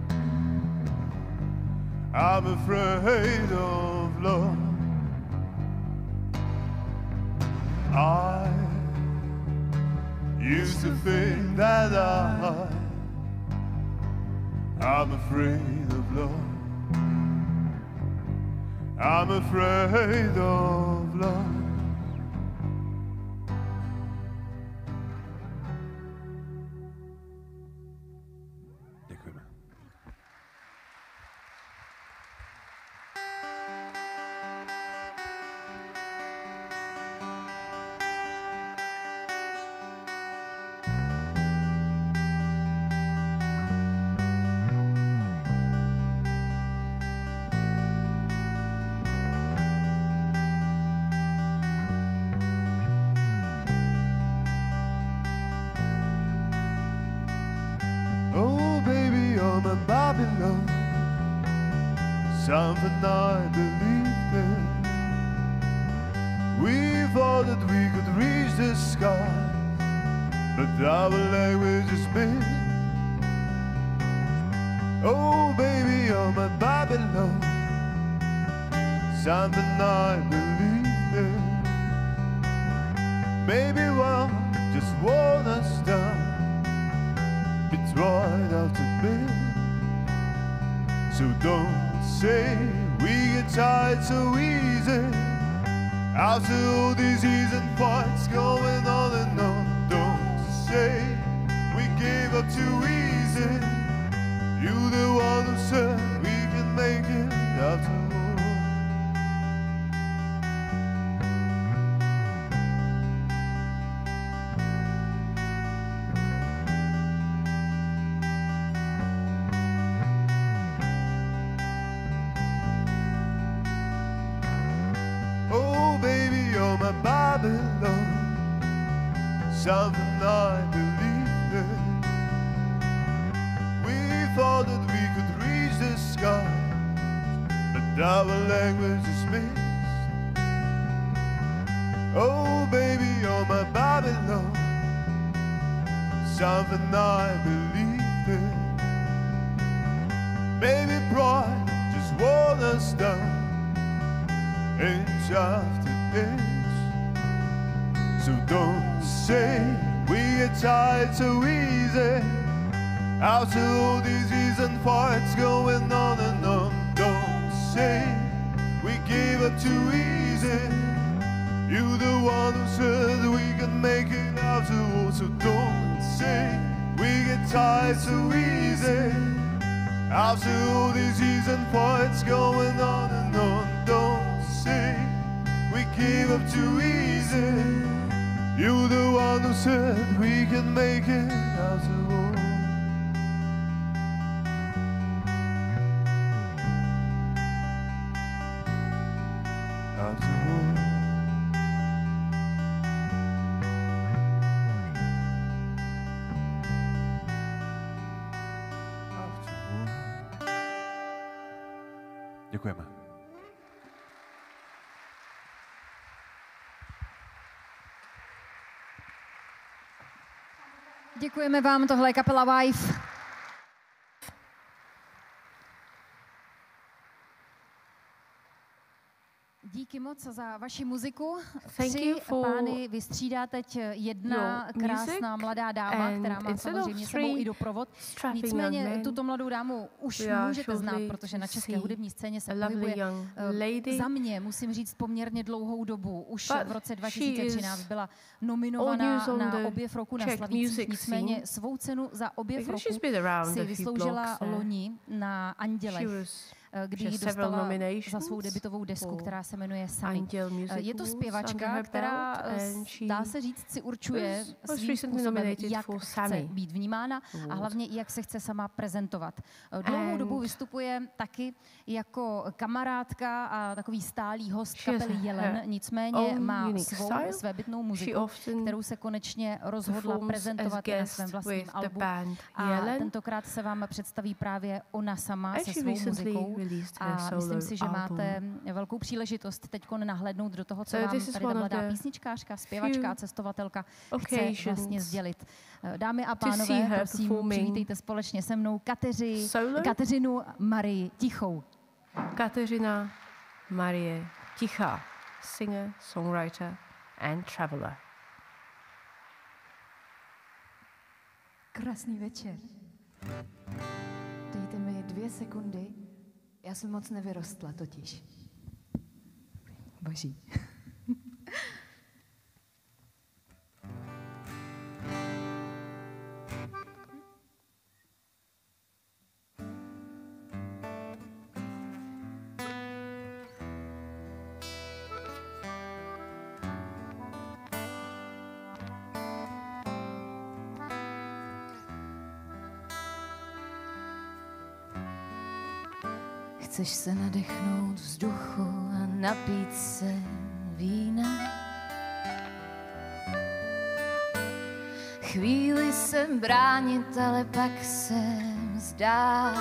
I'm afraid of love. I used to think that I, I'm afraid of love. I'm afraid of love. Something I believed in. We thought that we could reach the sky, but our language is missed. Oh baby, you're my Babylon. Something I believed in. Maybe one just want us down. It's right after midnight. So don't say we get tired so easy. After all these years and fights going on and on. Don't say we gave up too easy. You the one who said we can make it after all. Something I believed in. We thought that we could reach the sky, but our language is missed. Oh baby, you're my Babylon. Something I believed in. Maybe pride just wore us down, inch after inch. So don't say we get tired so easy. After all these years and fights going on and on. Don't say we gave up too easy. You the one who said we can make it after all. So don't say we get tired so easy. After all these years and fights going on and on. Don't say we gave up too easy. You the one who said we can make it after all. After all. After all. Děkujeme. Děkujeme vám, tohle je kapela Y T. Díky moc za vaši muziku. Tři pány vystřídá teď jedna krásná mladá dáma, která má samozřejmě sebou i doprovod. Nicméně tuto mladou dámu už můžete znát, protože na české hudební scéně se pohybuje za mě, musím říct, poměrně dlouhou dobu. Už v roce dva tisíce třináct byla nominovaná na objev roku na Slavících, nicméně svou cenu za objev roku si vysloužila loni na Andělech, kdy ji dostala za svou debutovou desku, která se jmenuje Sami. Je to zpěvačka, která, dá se říct, si určuje svým způsobem, jak chce být vnímána a hlavně jak se chce sama prezentovat. Dlouhou dobu vystupuje taky jako kamarádka a takový stálý host kapely Jelen, nicméně má svou svébytnou muziku, kterou se konečně rozhodla prezentovat na svém vlastním albu. A tentokrát se vám představí právě ona sama se svou muzikou. A myslím si, že máte velkou příležitost teď nahlédnout do toho, co vám tady ta mladá písničkářka, zpěvačka, cestovatelka chce vlastně sdělit. Dámy a pánové, prosím, přivítejte společně se mnou Kateři, Kateřinu Marii Tichou. Kateřina Marie Tichá, singer, songwriter and traveler. Krásný večer. Dejte mi dvě sekundy. Já jsem moc nevyrostla totiž. Boží. Chceš se nadechnout vzduchu a napít se vína? Chvíli se bránit, ale pak se vzdát.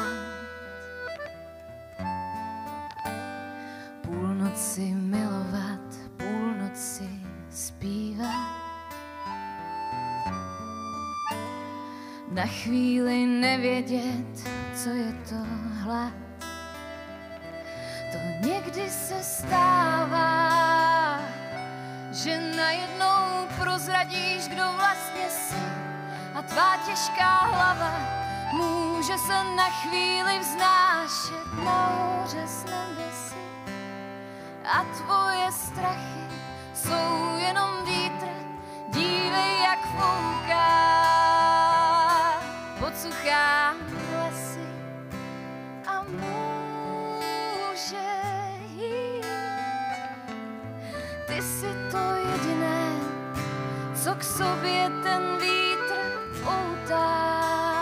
Půlnoci milovat, půlnoci zpívat. Na chvíli nevědět, co je to hlad. To někdy se stává, že najednou prozradíš, kdo vlastně jsi, a tvá těžká hlava může se na chvíli vznášet moře s nebesy. A tvoje strachy jsou jenom vítr, dívej, jak fouká, podsuchá lesy a může jít. Ty jsi to jediné, co k sobě ten vítr poutá.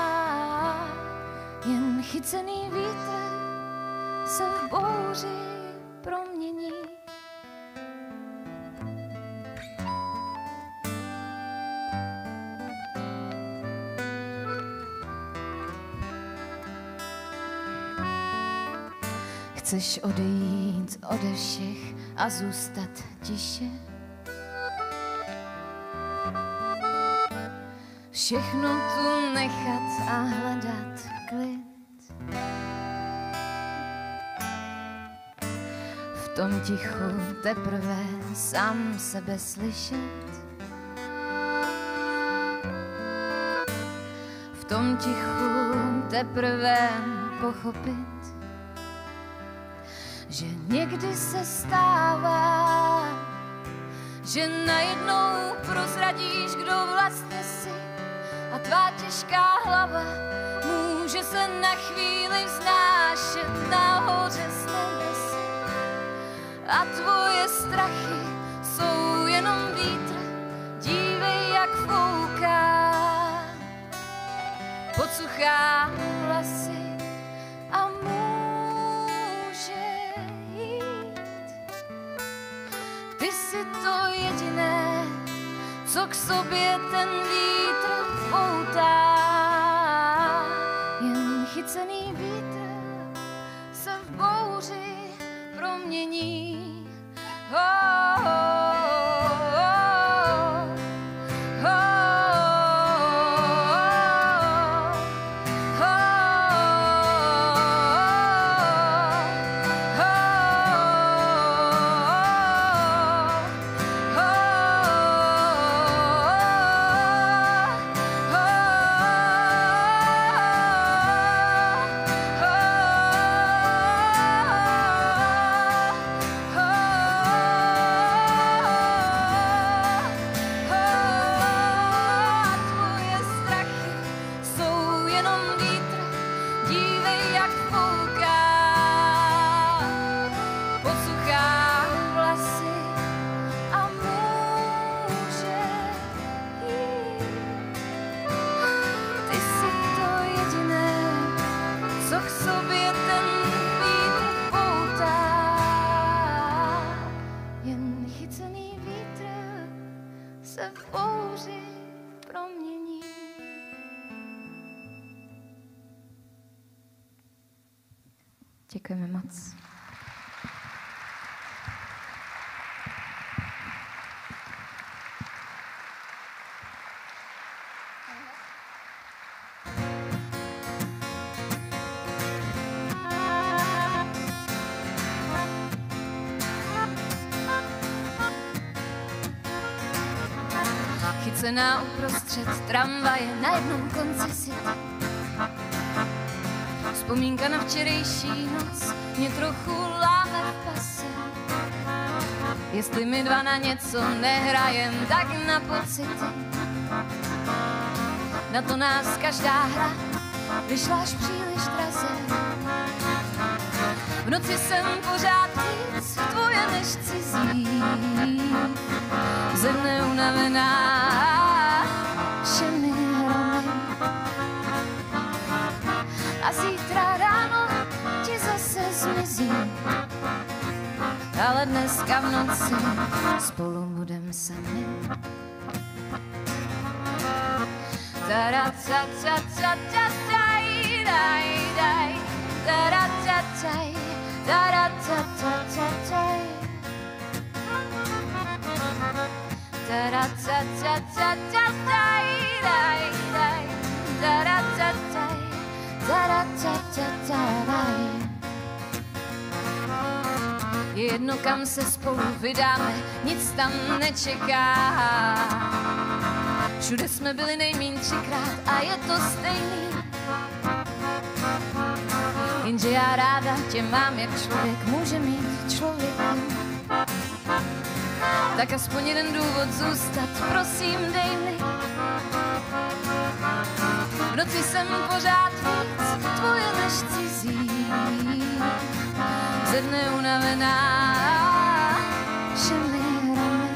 Jen chycený vítr se v bouři promění. Chceš odejít ode všech a zůstat tiše? Všechno tu nechat a hledat klid. V tom tichu teprve sám sebe slyšet. V tom tichu teprve pochopit, že někdy se stává, že najednou prozradíš, kdo vlastně jsi, a tvá těžká hlava může se na chvíli vznášet nahoře s nebesy. A tvoje strachy jsou jenom vítr, dívej, jak fouká, podsuchá lesy a může jít. Ty jsi to jediné, co k sobě ten vítr poutá. Jen chycený vítr se v bouři promění. Oh, oh, oh, oh, oh. chycený vítr se v bouři promění. Děkujeme moc. Chycená uprostřed tramvaje na jednom konci city. Vzpomínka na včerejší noc mě trochu láme v pase. Jestli my dva na něco nehrajem, tak na pocity. Na to nás každá hra vyšla až příliš draze. V noci jsem pořád víc tvoje než cizí. Ze mne unavená všemi hrami. A zítra ráno ti zase zmizí. Ale dneska v noci spolu budem sami. Ta-ra-ta-ta-ta-ta-taj, daj, daj. Ta-ra-ta-taj, ta-ra-ta-ta-ta-taj. Ta-ra-ta-ta-ta-ta-taj, daj, daj. Ta-ra-ta-taj, ta-ra-ta-ta-ta-taj. Je jedno, kam se spolu vydáme, nic tam nečeká. Všude jsme byli nejmíň třikrát a je to stejný. Jenže já ráda tě mám, jak člověk může mít člověka. Tak aspoň jeden důvod zůstat, prosím, dej mi. V noci jsem pořád víc tvoje než cizí. Ze dne unavená všemi hrami.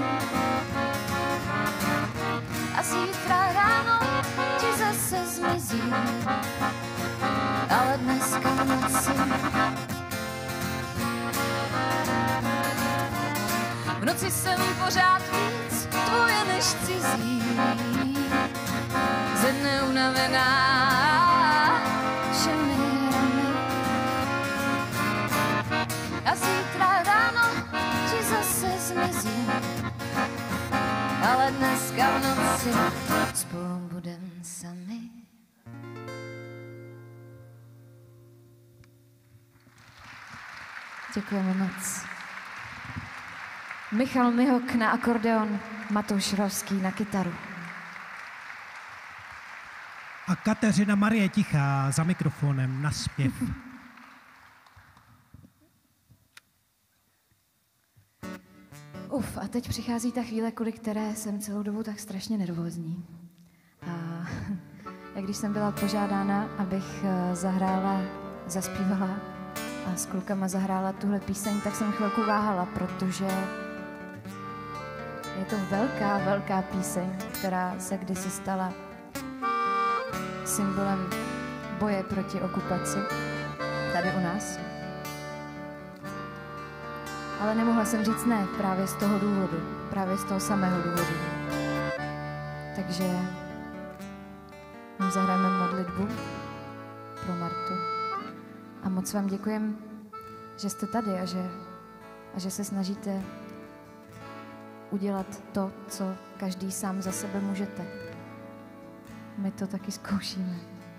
A zítra ráno ti zase zmizí. Ale dneska v noci v noci jsem pořád víc tvoje než cizí. Ze dne unavená všemi hrami. A zítra ráno ti zase zmizí. Ale dneska v noci spolu budem sami. Děkujeme moc. Michal Mihok na akordeon, Matouš Rovský na kytaru. A Kateřina Marie Tichá za mikrofonem na zpěv. Uf, a teď přichází ta chvíle, kvůli které jsem celou dobu tak strašně nervózní. A jak když jsem byla požádána, abych zahrála, zaspívala a s klukama zahrála tuhle píseň, tak jsem chvilku váhala, protože je to velká, velká píseň, která se kdysi stala symbolem boje proti okupaci tady u nás. Ale nemohla jsem říct ne právě z toho důvodu, právě z toho samého důvodu. Takže vám zahrajeme modlitbu pro Martu. A moc vám děkujem, že jste tady a že, a že se snažíte udělat to, co každý sám za sebe můžete. My to taky zkoušíme.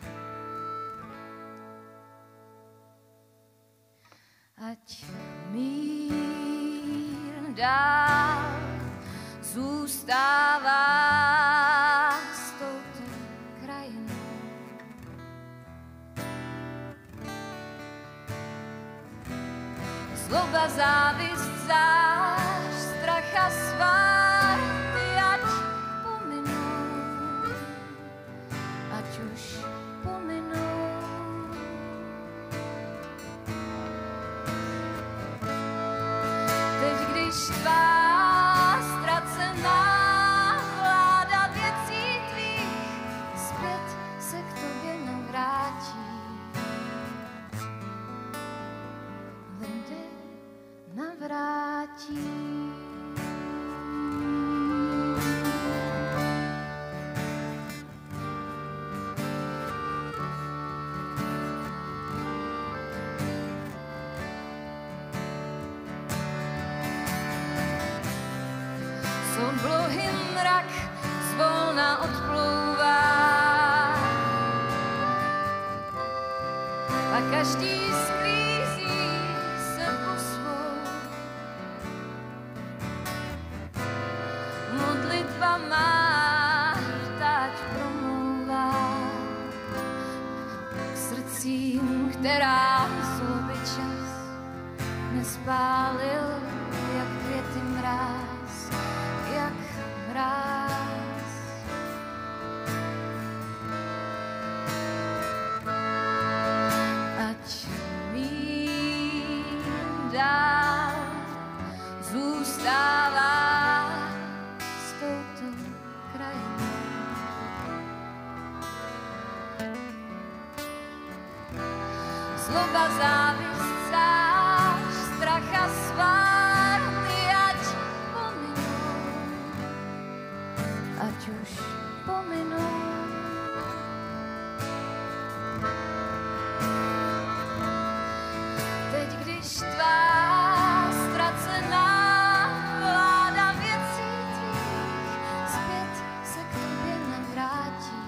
Ať mír dál zůstává s touto krajinou. Zloba, závist, zášť, strach a svár, ty ať pominou, ať už pominou. Teď, když tvá ztracená vláda věcí tvých zpět se k tobě navrátí. Lidé navrátí. oblohy mrak zvolna odplouvá a každý sklízí se po svou. Modlitba má vtáč promlouvá k srdcím, která zloby čas nespálil, jak květy mráz, jak mráz. Ať mír dál zůstává s touto krajinou. Zloba, závist, zář, strach a svárty, ať pominou, ať už pominou. Teď, když tvá ztracená vláda věcí tvých zpět se k tobě nevrátí,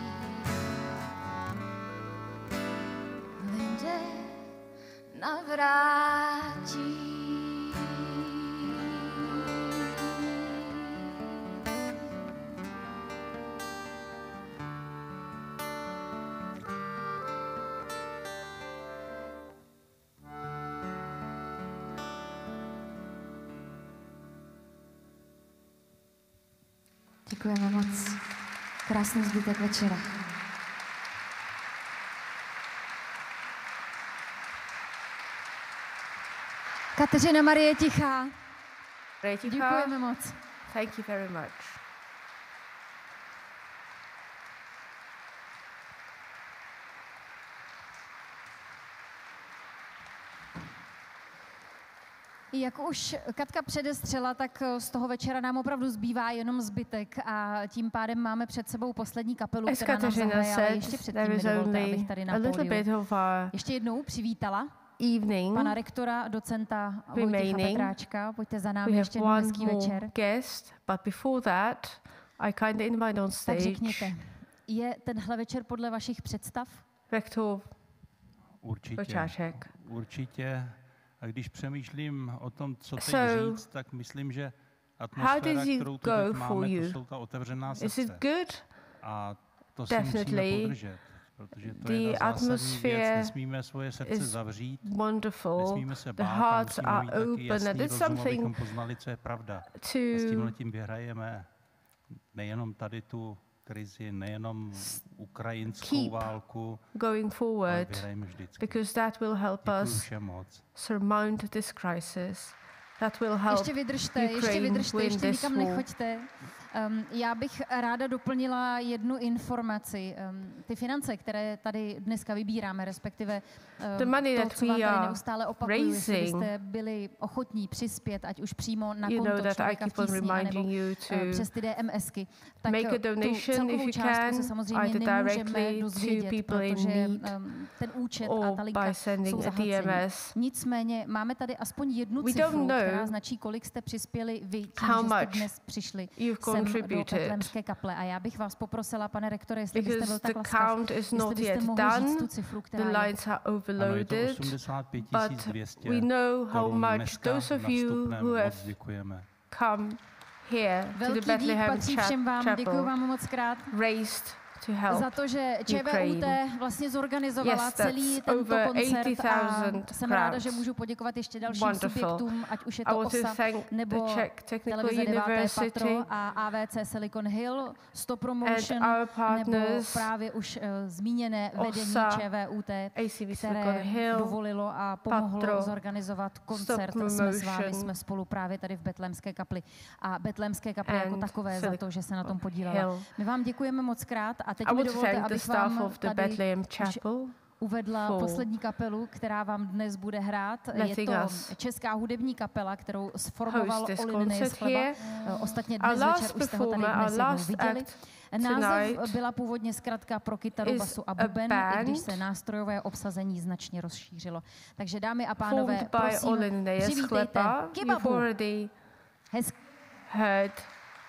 lidé navrátí. Děkujeme moc. Krásný zbytek večera. Kateřina Marie Tichá. Děkujeme moc. Thank you very much. Jak už Katka předestřela, tak z toho večera nám opravdu zbývá jenom zbytek a tím pádem máme před sebou poslední kapelu, As která nám Kateřina zahraje, ale said, ještě předtím there mi is dovolte, only abych tady na a little bit pódiu of our ještě jednou přivítala evening pana rektora, docenta Vojtěcha remaining. Petráčka. Pojďte za We námi have ještě jednou one hezký more večer. guest, but before that, I kind of invite on Tak stage řekněte, je tenhle večer podle vašich představ? Rektor Určitě. Petráček. Určitě. A když přemýšlím o tom, co teď So, říct, tak myslím, že how atmosféra, does it kterou tu go teď for máme, to you? jsou ta otevřená Is it srdce. good? A to si musíme Definitely. podržet, protože to The je ta zásadní věc. atmosphere Nesmíme svoje srdce is zavřít, wonderful. nesmíme se The bát, a hearts musíme are mít taky open, jasný and it's rozum, abychom something poznali, co je pravda. to A s tímhletím vyhrajeme nejenom tady tu krizi, nejenom ukrajinskou keep válku, going ale forward, vyhrajeme vždycky. because that will help Děkuju us všem moc. surmount this crisis. That will help Ještě vydržte, ještě Ukraine vydržte, win ještě this nikam war. nechoďte. Um, já bych ráda doplnila jednu informaci. Um, ty finance, které tady dneska vybíráme, respektive um, The money to, that co vám we tady are neustále opakuju, jestli raising, byste byli ochotní přispět, ať už přímo na you konto know that I Člověka v keep on tísni, anebo reminding you to uh, přes ty DMSky, tak make a tu donation celkovou if you částku can, se samozřejmě either nemůžeme directly to dozvědět, people in protože need um, ten účet a or ta linka by sending jsou a D zahlcení. M S. Nicméně máme tady aspoň jednu We cifru, don't know která značí, kolik jste přispěli vy tím, how že jste much dnes přišli you've sem do contributed. Bethlehemské kaple. A já bych vás poprosila, pane rektore, jestli byste Because byl the tak laskav, count is jestli not byste yet mohli říct done, tu cifru, the která je. lines are Ano, je to overloaded, osmdesát pět but tisíc dvě stě we know how korun much dneska those of na you vstupném. who Moc have děkujeme. come here to Velký the dík Bethlehem patří všem vám, Chapel děkuji vám moc krát raised to help za to, že ČVUT Ukraine. vlastně zorganizovala Yes, celý that's tento over koncert eighty a thousand jsem ráda, crowds. že můžu poděkovat ještě dalším Wonderful. subjektům, ať už je I to want to OSA thank nebo the Czech Technical televize deváté University patro a A V C Silicon Hill, Stop Promotion and our nebo partners právě už uh, zmíněné vedení OSA, ČVUT, A C V které Silicon Hill, dovolilo a pomohlo Patro, zorganizovat koncert Stop Jsme s vámi, Promotion jsme spolu právě tady v Bethlehemské kapli a Bethlehemské kapli jako and takové za to, že se na tom podílela. Hill. My vám děkujeme moc krát a teď I mi want to dovolte, thank the abych staff vám of the tady Bethlehem už Chapel uvedla for poslední kapelu, která vám dnes bude hrát. Je letting to us česká hudební kapela, kterou sformoval host this Olin concert Nejschleba. here. Ostatně Our dnes last večer už jste ho tady performer, dnes our jednou last viděli. act Název tonight byla původně zkratka pro kytaru, is basu a a buben, i když band se nástrojové obsazení značně rozšířilo. Takže dámy a pánové, formed by prosím, Olin přivítejte Nejschleba. You've Kybabu. already Hezk- heard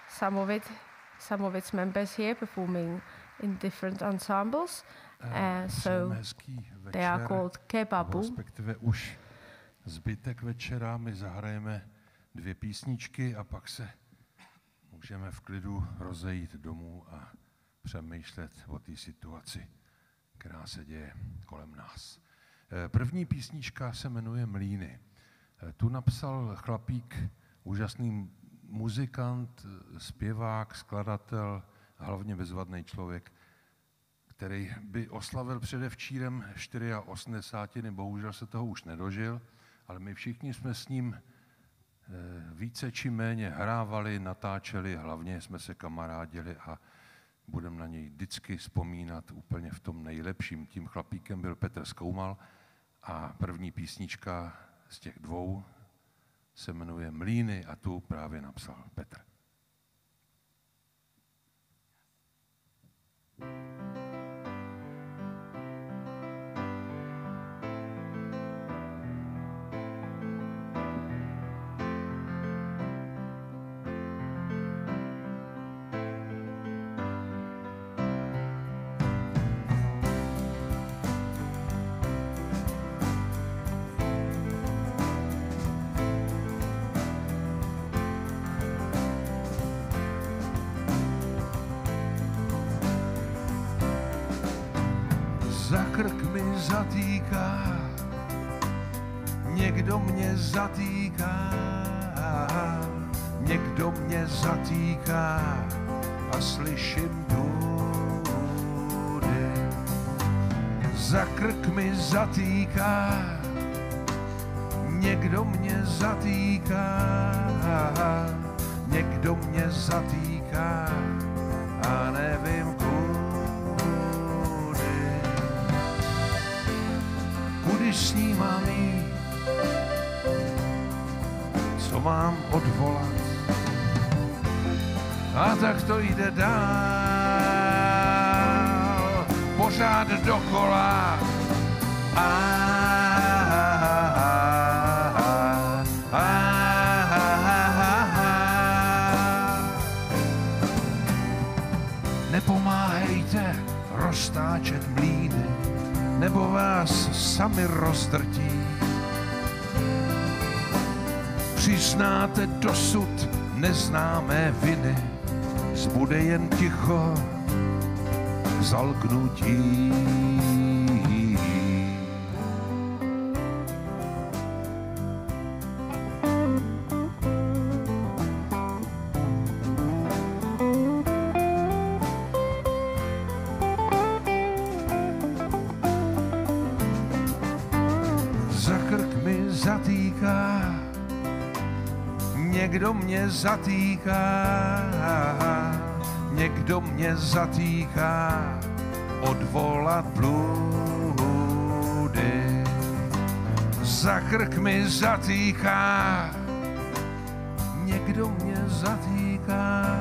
some of it, some of its members here performing in different ensembles. Uh, so they are called Kybabu. Respektive už zbytek večera my zahrajeme dvě písničky a pak se můžeme v klidu rozejít domů a přemýšlet o té situaci, která se děje kolem nás. První písnička se jmenuje Mlýny. Tu napsal chlapík, úžasný muzikant, zpěvák, skladatel, hlavně bezvadný člověk, který by oslavil předevčírem osmdesát čtyři, bohužel se toho už nedožil, ale my všichni jsme s ním více či méně hrávali, natáčeli, hlavně jsme se kamarádili a budeme na něj vždycky vzpomínat úplně v tom nejlepším. Tím chlapíkem byl Petr Zkoumal a první písnička z těch dvou se jmenuje Mlýny a tu právě napsal Petr. Za krk mi zatýká, někdo mě zatýká, někdo mě zatýká a slyším tudy. Za krk mi zatýká, někdo mě zatýká, někdo mě zatýká a nevím kudy. Kudy s ní mám jít, co mám odvolat, a tak to jde dál, pořád dokola. A, a, a, a, nepomáhejte roztáčet mlýny, nebo vás sami rozdrtí. Přiznáte dosud neznámé viny, zbude jen ticho k zalknutí. Někdo mě zatýká, někdo mě zatýká, odvolat bludy. Za krk mi zatýká, někdo mě zatýká,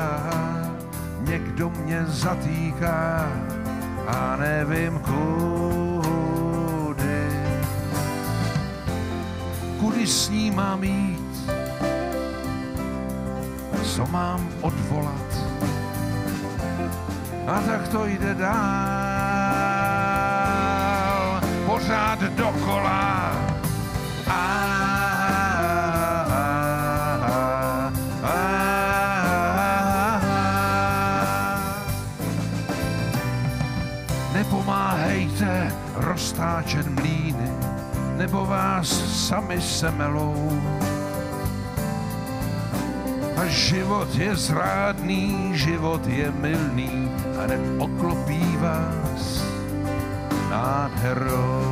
někdo mě zatýká a nevím kudy. Kudy s ní mám jít, co mám odvolat, a tak to jde dál, pořád dokola. A, a, a, a, nepomáhejte roztáčet mlýny, nebo vás sami semelou. A život je zrádný, život je mylný a hned oklopí vás nádherou.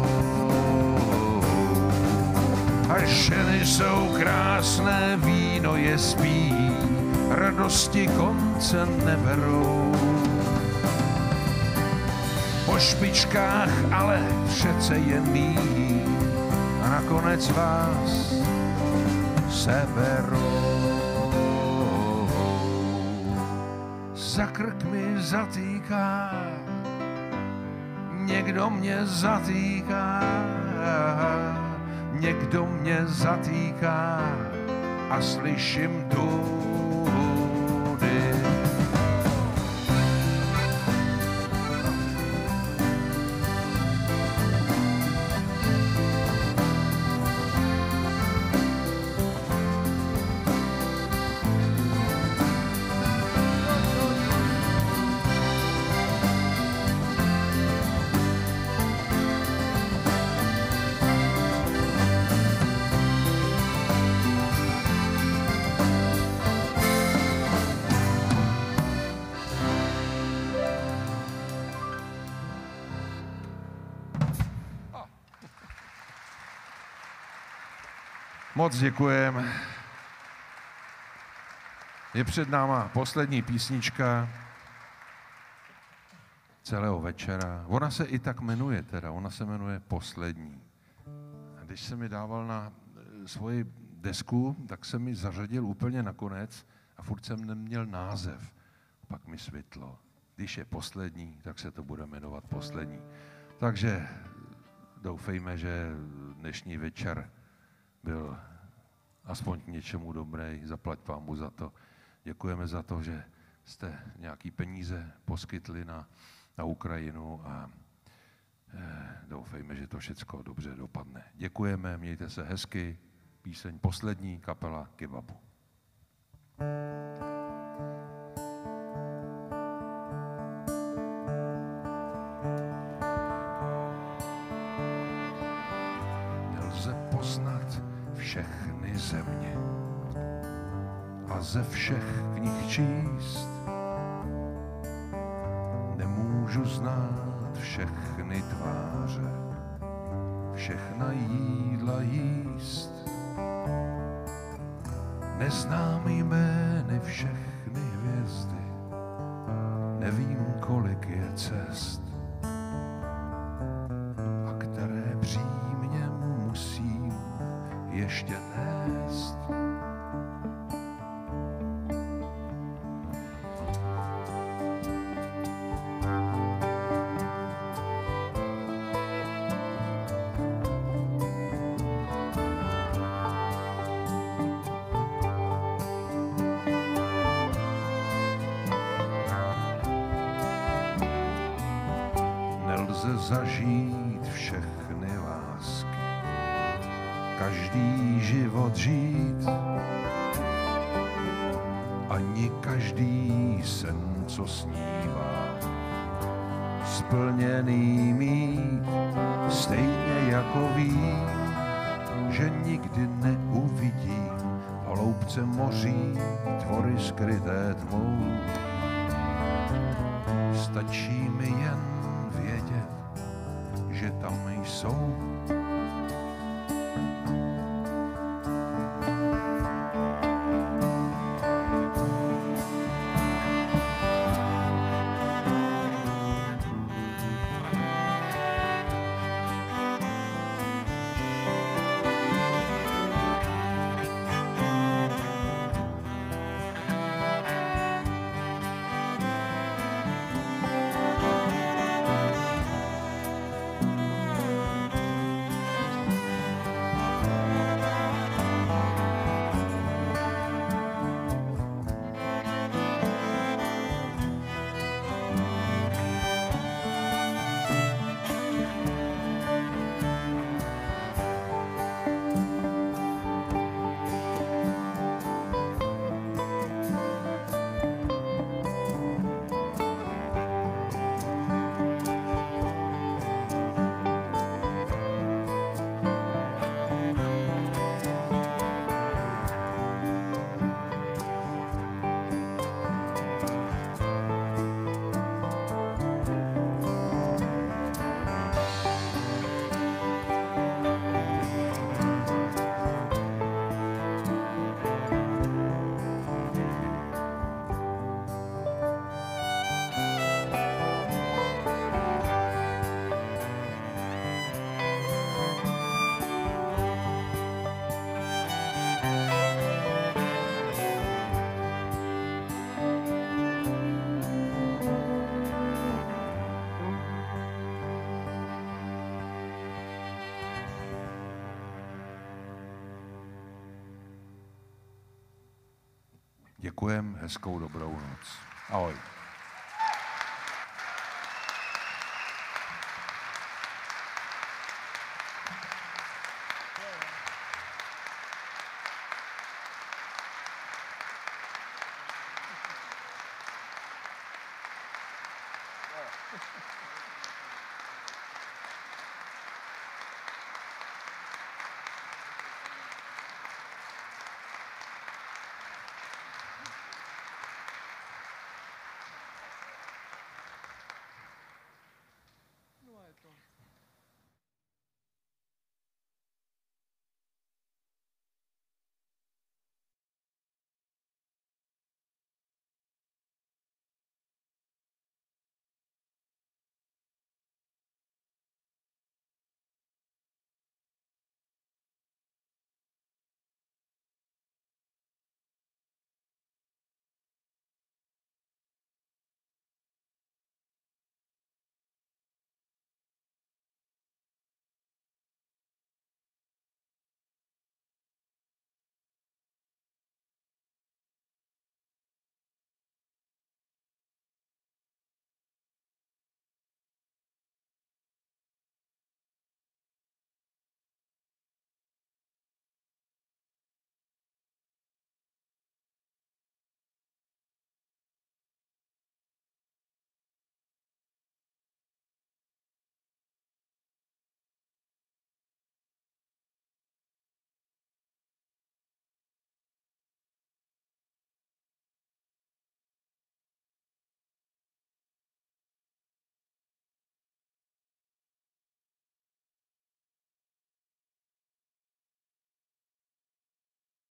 A ženy jsou krásné, víno je spí, radosti konce neberou. Po špičkách ale přece jen míjí a nakonec vás seberou. Za krk mi zatýká, někdo mě zatýká, někdo mě zatýká a slyším tudy. Moc děkujem. Je před náma poslední písnička celého večera. Ona se i tak jmenuje teda, ona se jmenuje Poslední. A když jsem mi dával na svoji desku, tak jsem mi zařadil úplně nakonec a furt jsem neměl název. Pak mi svitlo. Když je poslední, tak se to bude jmenovat Poslední. Takže doufejme, že dnešní večer byl aspoň k něčemu dobrý. Zaplať pámu za to. Děkujeme za to, že jste nějaký peníze poskytli na, na Ukrajinu a eh, doufejme, že to všecko dobře dopadne. Děkujeme, mějte se hezky. Píseň Poslední, kapela Kybabu. Nelze poznat všechny země a ze všech knih číst. Nemůžu znát všechny tváře, všechna jídla jíst. Neznám jmény všechny hvězdy, nevím, kolik je cest, a které břímě musím ještě nést. Zažít všechny lásky, každý život žít, ani každý sen, co snívá, splněný mít, stejně jako vím, že nikdy neuvidím v hloubce moří tvory skryté tmou. Stačí mi jen vědět, že tam jsou. Děkujem, hezkou dobrou noc. Ahoj. Yeah.